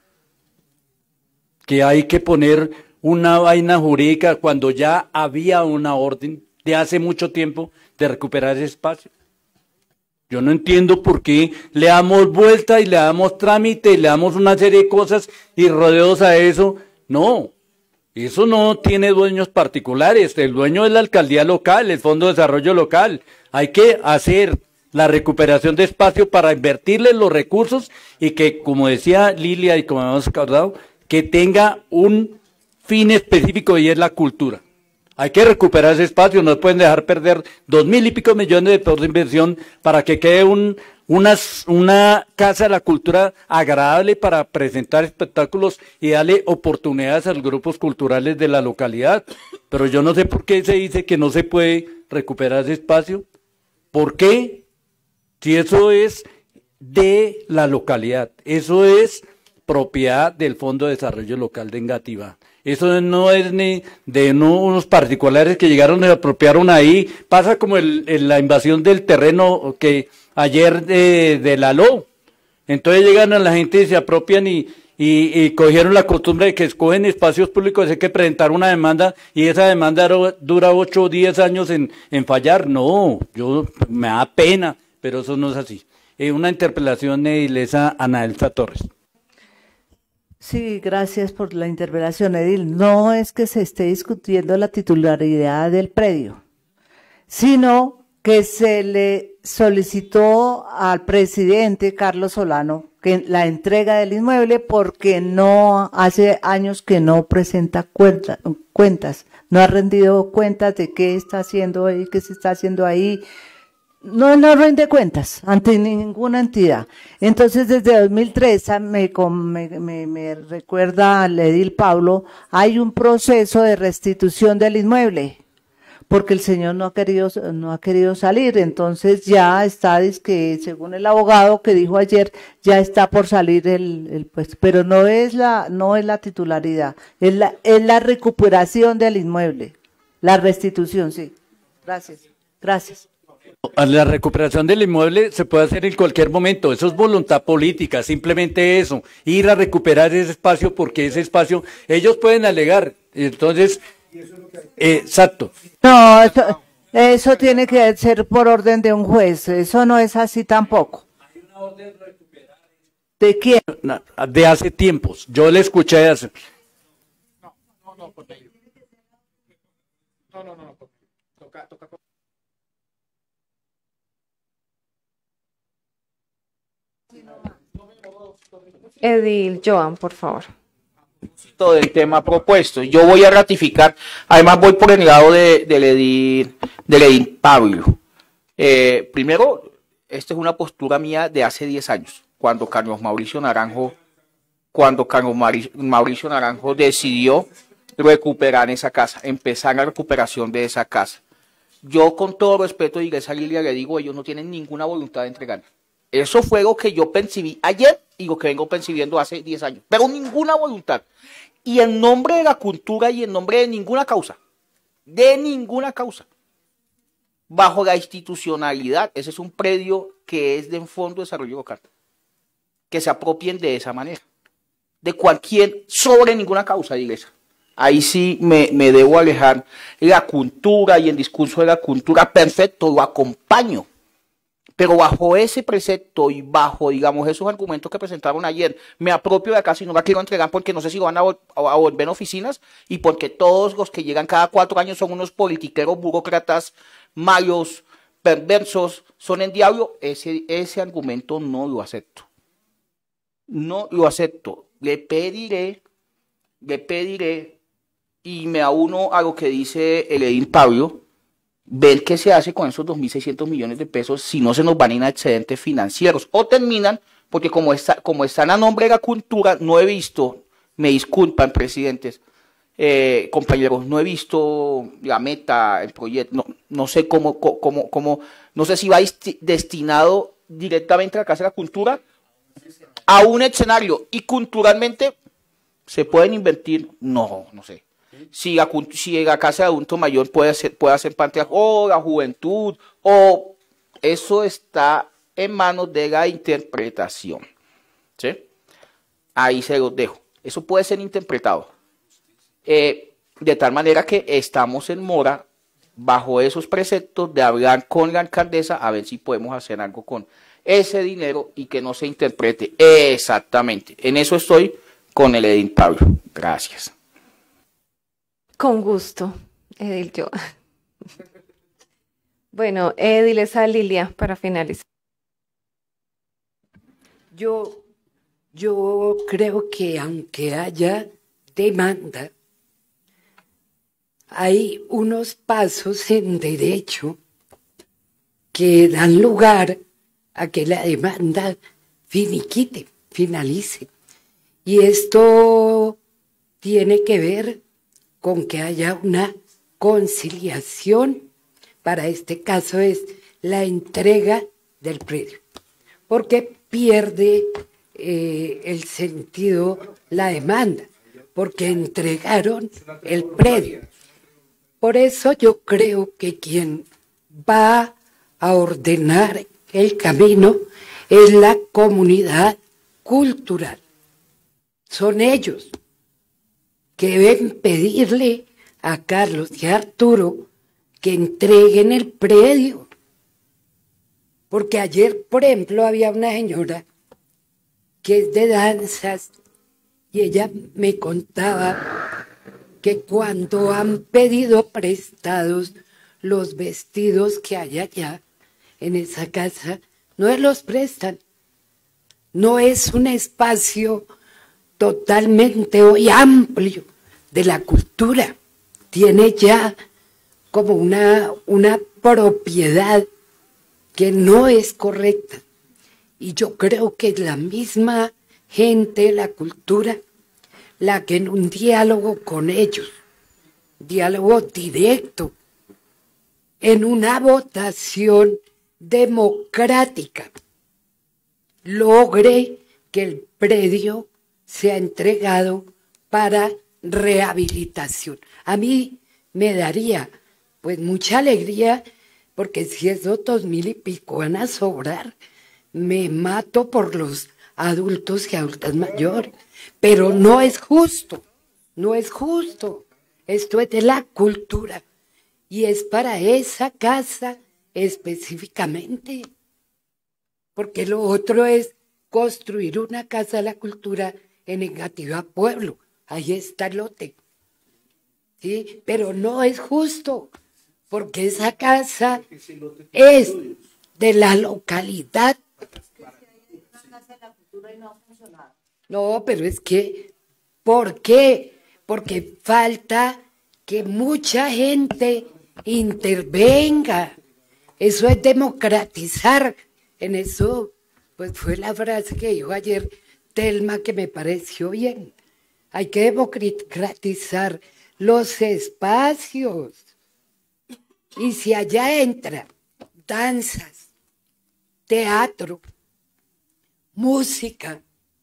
Que hay que poner una vaina jurídica cuando ya había una orden de hace mucho tiempo de recuperar ese espacio. Yo no entiendo por qué le damos vuelta y le damos trámite y le damos una serie de cosas y rodeos a eso. No, eso no tiene dueños particulares. El dueño es la alcaldía local, el Fondo de Desarrollo Local. Hay que hacer la recuperación de espacio para invertirle los recursos y que, como decía Lilia y como hemos acordado, que tenga un fin específico y es la cultura. Hay que recuperar ese espacio, no pueden dejar perder 2.000 y pico millones de pesos de inversión para que quede una casa de la cultura agradable para presentar espectáculos y darle oportunidades a los grupos culturales de la localidad. Pero yo no sé por qué se dice que no se puede recuperar ese espacio. ¿Por qué? Si eso es de la localidad, eso es propiedad del Fondo de Desarrollo Local de Engativá. Eso no es ni de unos particulares que llegaron y apropiaron ahí. Pasa como la invasión del terreno que ayer de la LO. Entonces llegan a la gente y se apropian y cogieron la costumbre de que escogen espacios públicos, hay que presentar una demanda y esa demanda dura 8 o 10 años en fallar. No, me da pena, pero eso no es así. Una interpelación de Ilesa Ana Elsa Torres. Sí, gracias por la interpelación, Edil. No es que se esté discutiendo la titularidad del predio, sino que se le solicitó al presidente Carlos Solano que la entrega del inmueble porque no hace años que no presenta cuentas, no ha rendido cuentas de qué está haciendo ahí, qué se está haciendo ahí. No rinde cuentas ante ninguna entidad. Entonces, desde 2003, me recuerda al edil Pablo, hay un proceso de restitución del inmueble, porque el señor no ha querido salir. Entonces, ya está, que según el abogado que dijo ayer, ya está por salir el puesto. Pero no es la titularidad, es la recuperación del inmueble, la restitución, sí. Gracias. La recuperación del inmueble se puede hacer en cualquier momento, eso es voluntad política, simplemente eso, ir a recuperar ese espacio porque ese espacio, ellos pueden alegar, entonces, exacto. No, eso tiene que ser por orden de un juez, eso no es así tampoco. Hay una orden de recuperar. ¿De quién? De hace tiempos, yo le escuché hace. No, toca. Edil Joan, por favor. Del tema propuesto. Yo voy a ratificar, además voy por el lado del edil Pablo. Primero, esta es una postura mía de hace 10 años, cuando Carlos Mauricio Naranjo decidió recuperar esa casa, empezar la recuperación de esa casa. Yo, con todo respeto, y esa Lilia le digo, ellos no tienen ninguna voluntad de entregar. Eso fue lo que yo percibí ayer y lo que vengo percibiendo hace 10 años, pero ninguna voluntad. Y en nombre de la cultura y en nombre de ninguna causa, bajo la institucionalidad, ese es un predio que es de Fondo de Desarrollo Local, que se apropien de esa manera, sobre ninguna causa de iglesia. Ahí sí me debo alejar la cultura y el discurso de la cultura, perfecto, lo acompaño, Pero bajo ese precepto y bajo, digamos, esos argumentos que presentaron ayer, me apropio de acá si no la quiero entregar porque no sé si van a volver en oficinas y porque todos los que llegan cada 4 años son unos politiqueros, burócratas, malos, perversos, son el diablo. Ese argumento no lo acepto. No lo acepto. Le pediré, y me auno a lo que dice el edil Pablo, ver qué se hace con esos 2.600 millones de pesos si no se nos van a ir a excedentes financieros o terminan, porque como están a nombre de la cultura, no he visto, me disculpan presidentes, compañeros, no he visto la meta, el proyecto, no sé cómo, no sé si va destinado directamente a la Casa de la Cultura a un escenario y culturalmente se pueden invertir, no sé. Si la casa de adulto mayor puede hacer parte o la juventud, o eso está en manos de la interpretación. ¿Sí? Ahí se los dejo. Eso puede ser interpretado. De tal manera que estamos en mora, bajo esos preceptos, de hablar con la alcaldesa a ver si podemos hacer algo con ese dinero y que no se interprete exactamente. En eso estoy con el edil Pablo. Gracias. Con gusto, Edil, yo. Bueno, diles a Lilia para finalizar. Yo creo que aunque haya demanda, hay unos pasos en derecho que dan lugar a que la demanda finalice. Y esto tiene que ver con que haya una conciliación, para este caso es la entrega del predio, porque pierde el sentido la demanda, porque entregaron el predio. Por eso yo creo que quien va a ordenar el camino es la comunidad cultural. Son ellos que deben pedirle a Carlos y a Arturo que entreguen el predio. Porque ayer, por ejemplo, había una señora que es de danzas y ella me contaba que cuando han pedido prestados los vestidos que hay allá en esa casa, no se los prestan. No es un espacio totalmente hoy amplio de la cultura. Tiene ya como una propiedad que no es correcta. Y yo creo que es la misma gente de la cultura la que en un diálogo con ellos, diálogo directo, en una votación democrática, logre que el predio sea entregado para rehabilitación. A mí me daría pues mucha alegría, porque si esos 2.000 y pico van a sobrar, me mato por los adultos y adultas mayores. Pero no es justo, no es justo. Esto es de la cultura y es para esa casa específicamente. Porque lo otro es construir una casa de la cultura en Engativá Pueblo. Ahí está el lote. ¿Sí? Pero no es justo, porque esa casa es de la localidad. No, pero es que, ¿por qué? Porque falta que mucha gente intervenga. Eso es democratizar. En eso, pues fue la frase que dijo ayer Telma, que me pareció bien. Hay que democratizar los espacios. Y si allá entra danzas, teatro, música,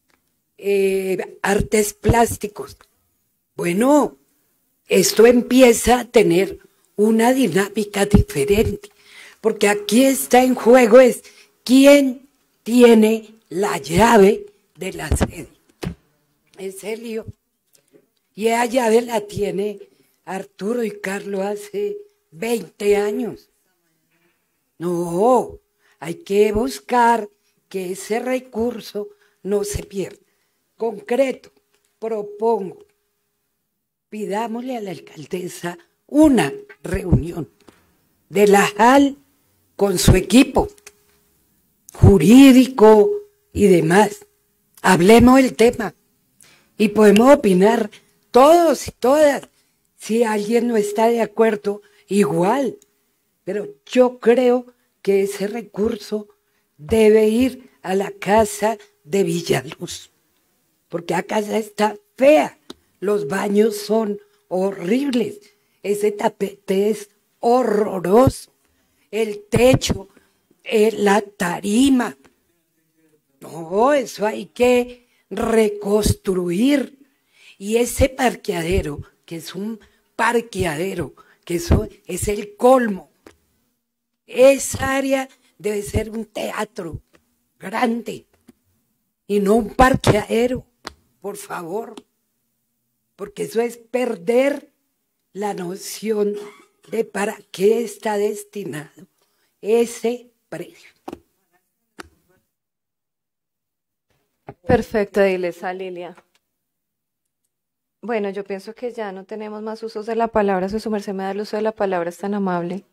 artes plásticos, bueno, esto empieza a tener una dinámica diferente, porque aquí está en juego es quién tiene la llave de la sede. Es el lío. Y esa llave la tiene Arturo y Carlos hace 20 años. No, hay que buscar que ese recurso no se pierda. Concreto, propongo, pidámosle a la alcaldesa una reunión de la JAL con su equipo jurídico y demás. Hablemos del tema y podemos opinar todos y todas. Si alguien no está de acuerdo, igual. Pero yo creo que ese recurso debe ir a la casa de Villaluz, porque la casa está fea, los baños son horribles, ese tapete es horroroso, el techo, la tarima. No, eso hay que reconstruir. Y ese parqueadero, que es un parqueadero, que eso es el colmo. Esa área debe ser un teatro grande y no un parqueadero, por favor, porque eso es perder la noción de para qué está destinado ese predio. Perfecto, Edilesa Lilia. Bueno, yo pienso que ya no tenemos más usos de la palabra. Si su merced me da el uso de la palabra, es tan amable.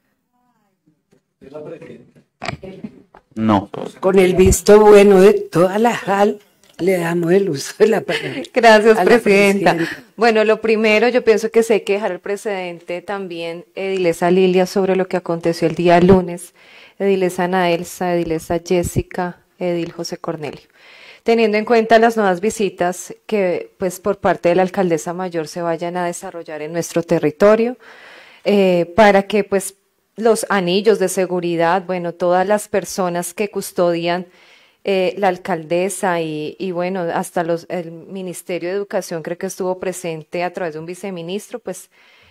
No. Con el visto bueno de toda la JAL, le damos el uso de la palabra. Gracias, presidenta. Bueno, lo primero, yo pienso que sí hay que dejar el precedente también, Edilesa Lilia, sobre lo que aconteció el día lunes. Edilesa Ana Elsa, Edilesa Jessica, Edil José Cornelio. Teniendo en cuenta las nuevas visitas que pues por parte de la alcaldesa mayor se vayan a desarrollar en nuestro territorio, para que pues los anillos de seguridad, bueno, todas las personas que custodian la alcaldesa y bueno, hasta el Ministerio de Educación creo que estuvo presente a través de un viceministro, pues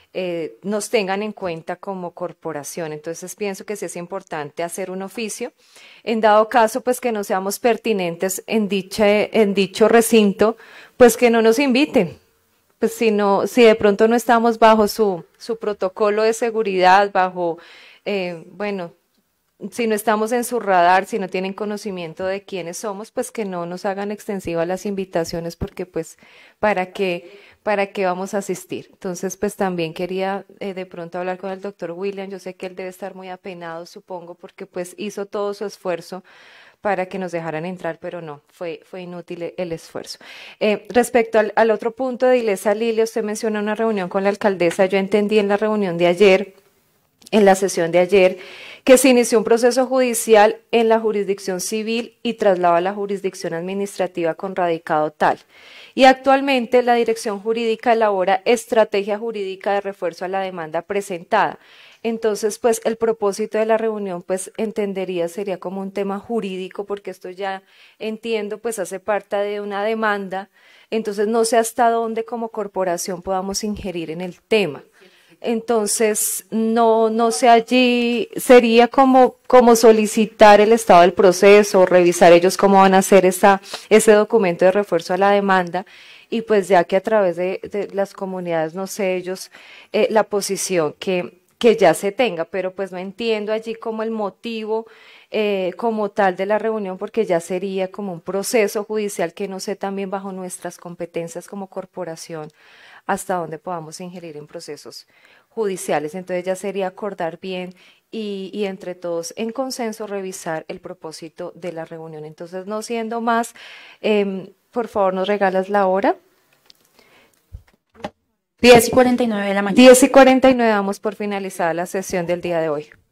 nos tengan en cuenta como corporación. Entonces pienso que sí es importante hacer un oficio, en dado caso pues que no seamos pertinentes en dicho recinto, pues que no nos inviten, pues si de pronto no estamos bajo su protocolo de seguridad, bajo, bueno, si no estamos en su radar, si no tienen conocimiento de quiénes somos, pues que no nos hagan extensivas las invitaciones, porque pues ¿para qué vamos a asistir? Entonces pues también quería de pronto hablar con el doctor William. Yo sé que él debe estar muy apenado, supongo, porque pues hizo todo su esfuerzo para que nos dejaran entrar, pero no, fue inútil el esfuerzo. Respecto al otro punto de Edilesa Lilia, usted menciona una reunión con la alcaldesa. Yo entendí en la reunión de ayer, en la sesión de ayer, que se inició un proceso judicial en la jurisdicción civil y traslado a la jurisdicción administrativa con radicado tal. Y actualmente la dirección jurídica elabora estrategia jurídica de refuerzo a la demanda presentada. Entonces, pues el propósito de la reunión, pues entendería sería como un tema jurídico, porque esto ya entiendo, pues hace parte de una demanda. Entonces, no sé hasta dónde como corporación podamos ingerir en el tema. Entonces, no sé, allí sería como solicitar el estado del proceso, revisar ellos cómo van a hacer ese documento de refuerzo a la demanda, y pues ya que a través de las comunidades, no sé ellos, la posición que ya se tenga, pero pues no entiendo allí como el motivo como tal de la reunión, porque ya sería como un proceso judicial que no sé también bajo nuestras competencias como corporación hasta dónde podamos ingerir en procesos judiciales. Entonces ya sería acordar bien y entre todos en consenso revisar el propósito de la reunión. Entonces, no siendo más, por favor nos regalas la hora. 10:49 de la mañana. 10:49 damos por finalizada la sesión del día de hoy.